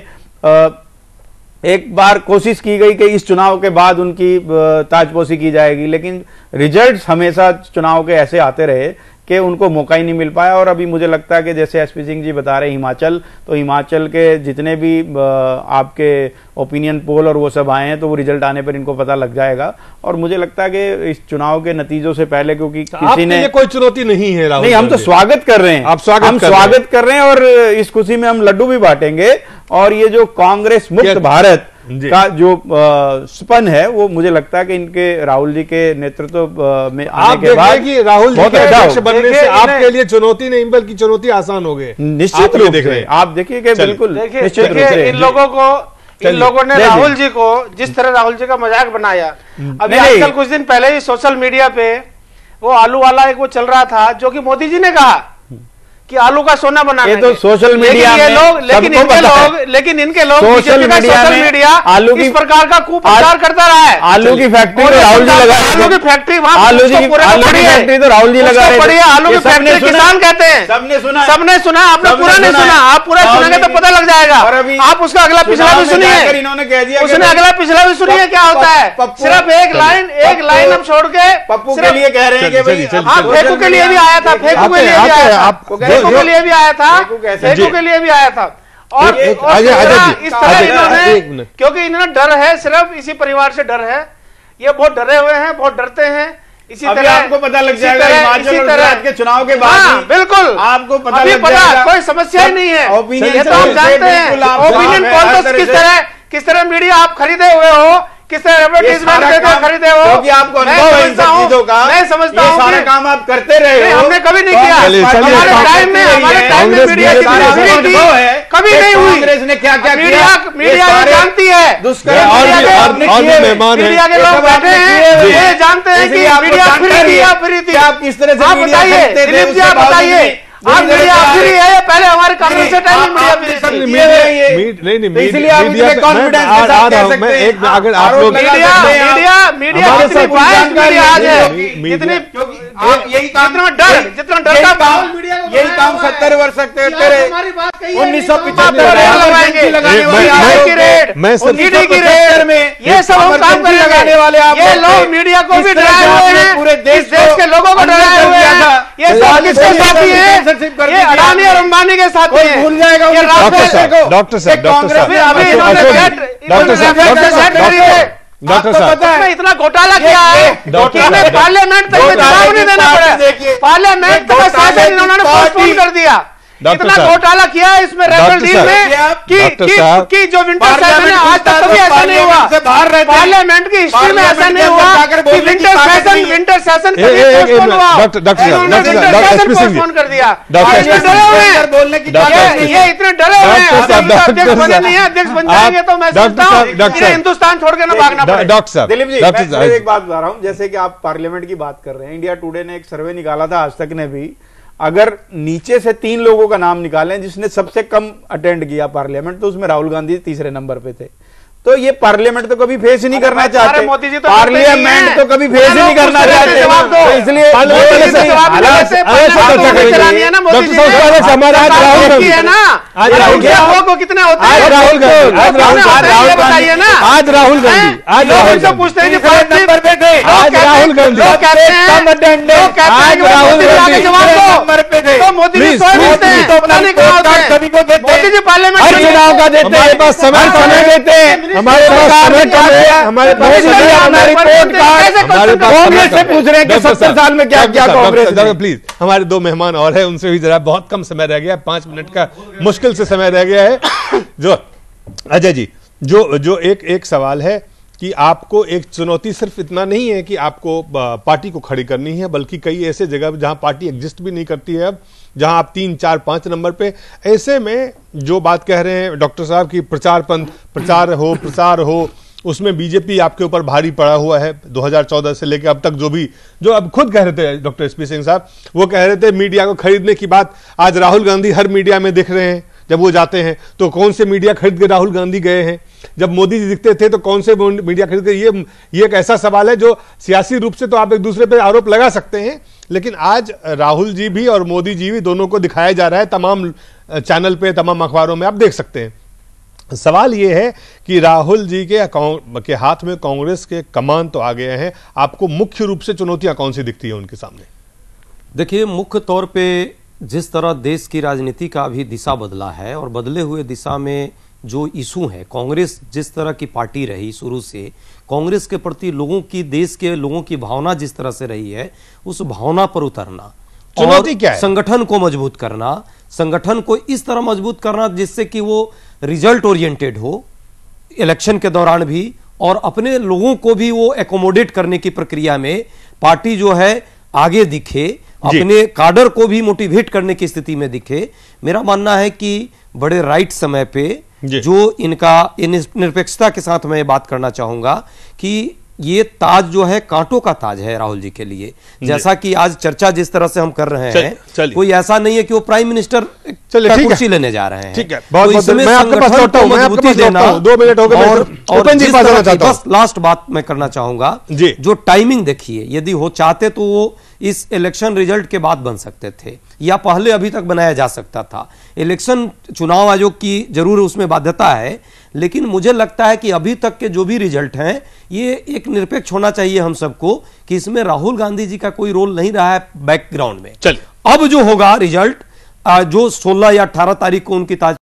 एक बार कोशिश की गई कि इस चुनाव के बाद उनकी ताजपोशी की जाएगी, लेकिन रिजल्ट्स हमेशा चुनाव के ऐसे आते रहे कि उनको मौका ही नहीं मिल पाया। और अभी मुझे लगता है कि जैसे एसपी सिंह जी बता रहे हैं हिमाचल, तो हिमाचल के जितने भी आपके ओपिनियन पोल और वो सब आए हैं, तो वो रिजल्ट आने पर इनको पता लग जाएगा। और मुझे लगता है कि इस चुनाव के नतीजों से पहले, क्योंकि किसी ने कोई चुनौती नहीं है राहुल, नहीं हम तो स्वागत कर रहे हैं, आप स्वागत हम स्वागत कर रहे हैं, और इस खुशी में हम लड्डू भी बांटेंगे। और ये जो कांग्रेस मुक्त भारत का जो स्पन है, वो मुझे लगता है कि इनके राहुल जी के नेतृत्व में आने के बाद कि राहुल जी के अध्यक्ष बनने से आपके लिए चुनौती नहीं बल्कि चुनौती आसान हो गई। निश्चित रूप से आप देखिए कि बिल्कुल निश्चित रूप से इन लोगों को इन लोगों ने राहुल जी को जिस तरह राहुल जी का मजाक बनाया, अभी आजकल कुछ दिन पहले ही सोशल मीडिया पे वो आलू वाला एक वो चल रहा था, जो कि मोदी जी ने कहा कि आलू का सोना बना, ये तो सोशल मीडिया ये लोग, लेकिन इनके लोग लेकिन इनके लोग सोशल मीडिया सोशल मीडिया आलू इस प्रकार का कुप्रचार करता रहा है। आलू की फैक्ट्री तो राहुल जी लगा रहे हैं, आलू की फैक्ट्री वहां आलू जी की फैक्ट्री तो राहुल जी लगा रहे हैं, आलू की फैक्ट्री किसान कहते हैं, सबने सुना, सबने सुना, आपने पूरा नहीं सुना, आप पूरा सुनेंगे तो पता लग जाएगा। आप उसका अगला पिछला भी सुनिए, इन्होंने कह दिया उसने अगला पिछला भी सुनिए क्या होता है। सिर्फ एक लाइन एक लाइन हम छोड़ के पप्पू के लिए कह रहे हैं कि भाई, हाँ फेंकू के लिए भी आया था, फेंकू के लिए भी आया था, फेंकू के लिए भी आया था, फेंकू के लिए भी आया था। और इस तरह इन्होंने, क्योंकि इन्होंने डर है, सिर्फ इसी परिवार से डर है, ये बहुत डरे हुए हैं, बहुत डरते हैं। इसी तरह आपको पता लग जाएगा हिमाचल और गुजरात के चुनाव के बाद, हाँ, बिल्कुल आपको पता अभी लग पता जाएगा, कोई समस्या ही नहीं है। ओपिनियन ये तो हम जानते हैं, ओपिनियन पोल किस तरह किस तरह मीडिया आप खरीदे हुए हो, किस तरह एडवर्टाइजमेंट देते खरीदे हो, क्योंकि आपको अनुभव है इन सब चीजों का, मैं समझता हूँ सारा काम आप करते रहे हो, हमने कभी नहीं किया। हमारे टाइम में हमारे टाइम में मीडिया की अनुभव है, कभी नहीं हुई। कांग्रेस ने क्या क्या मीडिया मीडिया ये जानती है, मीडिया के लोग बैठे हैं, ये जानते हैं कि मीडिया फ्री थी या फ्री थी। आप किस तरह से आप बताइए दिलीप जी, आप बताइए, आप मीडिया फ्री है, पहले हमारे कांग्रेस के टाइम में मीडिया फ्री थी। नहीं नहीं इसलिए आप इसमें कॉन्फिडेंस के साथ कह सकते हैं। एक अगर आप लोग मीडिया मीडिया मीडिया कितनी बाइस मीडिया आज है, कितनी आप यही काम जितना डर जितना डर का काम यही काम सत्तर वर्ष सकते तेरे उन्नीस सौ पिछहत्तर में ये सब हम काम कर लगाने वाले, ये लोग मीडिया को भी डराए हुए हैं, पूरे देश के लोगों को डराए हुए हैं। ये सब किसके साथी है? ये अडानी और अंबानी के साथी है। भूल जाएगा डॉक्टर साहब डॉक्टर साहब डॉक्टर साहब अभी इन्होंने सेट करी है, डॉक्टर साहब इसमें इतना घोटाला किया है कि हमें पार्लियामेंट तक में जवाब नहीं देना पड़ा, पार्लियामेंट तक शासन इन्होंने पोस्टपोन कर दिया। इतना घोटाला किया है इसमें रेफरल डील में कि कि कि जो विंटर सेशन है आज तक कभी ऐसा नहीं हुआ, पार्लियामेंट की हिस्ट्री में ऐसा नहीं हुआ कि विंटर सेशन विंटर सेशन कभी पोस्टपोन हुआ। डॉक्टर पोस्टपोन कर दिया। इतने डरे हुए हैं, ये इतने डरे हुए हैं, अध्यक्ष बने नहीं है, अध्यक्ष बन जाएंगे तो मैं सोचता हूँ हिंदुस्तान छोड़ के ना भागना पड़ेगा। डॉक्टर साहब दिलीप जी, मैं एक बात बता रहा हूँ, जैसे कि आप पार्लियामेंट की बात कर रहे हैं, इंडिया टुडे ने एक सर्वे निकाला था, आज तक ने भी, अगर नीचे से तीन लोगों का नाम निकालें जिसने सबसे कम अटेंड किया पार्लियामेंट, तो उसमें राहुल गांधी तीसरे नंबर पे थे। तो ये पार्लियामेंट तो कभी फेस ही नहीं करना चाहते, मोदी जी तो पार्लियामेंट तो कभी फेस ही नहीं करना चाहते, इसलिए कितने होते हैं? आज राहुल गांधी आज राहुल बताइए ना, आज राहुल गांधी आज राहुल से पूछते हैं आज राहुल गांधी आज राहुल गांधी नंबर पे थे, तो मोदी जी मोदी जी पार्लियामेंट चुनाव का देते, हमारे पास समय समय देते हैं, हमारे पास समय कम है, हमारे पास रिपोर्ट कार्ड, कांग्रेस से पूछ रहे हैं कि सत्तर साल में क्या किया कांग्रेस ने। प्लीज, हमारे दो मेहमान और हैं, उनसे भी जरा बहुत कम समय रह गया, पांच मिनट का मुश्किल से समय रह गया है। जो अजय जी, जो जो एक एक सवाल है कि आपको एक चुनौती सिर्फ इतना नहीं है कि आपको पार्टी को खड़ी करनी है, बल्कि कई ऐसे जगह जहां पार्टी एग्जिस्ट भी नहीं करती है अब, जहां आप तीन चार पांच नंबर पे, ऐसे में जो बात कह रहे हैं डॉक्टर साहब की प्रचार पंथ प्रचार हो प्रसार हो, उसमें बीजेपी आपके ऊपर भारी पड़ा हुआ है। दो हज़ार चौदह से लेकर अब तक जो भी जो अब खुद कह रहे थे डॉक्टर एस पी सिंह साहब, वो कह रहे थे मीडिया को खरीदने की बात, आज राहुल गांधी हर मीडिया में दिख रहे हैं। जब वो जाते हैं तो कौन से मीडिया खरीद के राहुल गांधी गए हैं? जब मोदी जी दिखते थे तो कौन से मीडिया खरीद के? ये ये एक ऐसा सवाल है जो सियासी रूप से तो आप एक दूसरे पे आरोप लगा सकते हैं, लेकिन आज राहुल जी भी और मोदी जी भी दोनों को दिखाया जा रहा है, तमाम चैनल पे तमाम अखबारों में आप देख सकते हैं। सवाल ये है कि राहुल जी के के हाथ में कांग्रेस के कमान तो आ गए हैं, आपको मुख्य रूप से चुनौतियां कौन सी दिखती है उनके सामने? देखिए, मुख्य तौर पे जिस तरह देश की राजनीति का अभी दिशा बदला है और बदले हुए दिशा में जो इशू है, कांग्रेस जिस तरह की पार्टी रही शुरू से, कांग्रेस के प्रति लोगों की, देश के लोगों की भावना जिस तरह से रही है, उस भावना पर उतरना, चुनौती क्या है? संगठन को मजबूत करना, संगठन को इस तरह मजबूत करना जिससे कि वो रिजल्ट ओरिएंटेड हो इलेक्शन के दौरान भी, और अपने लोगों को भी वो एकोमोडेट करने की प्रक्रिया में पार्टी जो है आगे दिखे, अपने काडर को भी मोटिवेट करने की स्थिति में दिखे। मेरा मानना है कि बड़े राइट समय पे जो इनका इन निरपेक्षता के साथ मैं बात करना चाहूंगा कि ये ताज जो है कांटों का ताज है राहुल जी के लिए। जैसा कि आज चर्चा जिस तरह से हम कर रहे हैं, कोई ऐसा नहीं है कि वो प्राइम मिनिस्टर का कुर्सी लेने जा रहे हैं। ठीक है, बहुत बहुत मैं आपके पास लौटता हूं, मैं आपके पास लौटता हूं, दो मिनट हो गए। और, और जिस तरह की, बस लास्ट बात मैं करना चाहूंगा, जो टाइमिंग देखिए, यदि हो चाहते तो वो इस इलेक्शन रिजल्ट के बाद बन सकते थे या पहले अभी तक बनाया जा सकता था। इलेक्शन चुनाव आयोग की जरूर उसमें बाध्यता है, लेकिन मुझे लगता है कि अभी तक के जो भी रिजल्ट हैं ये एक निरपेक्ष होना चाहिए हम सबको, कि इसमें राहुल गांधी जी का कोई रोल नहीं रहा है बैकग्राउंड में। चल अब जो होगा रिजल्ट, जो सोलह या अठारह तारीख को उनकी ताज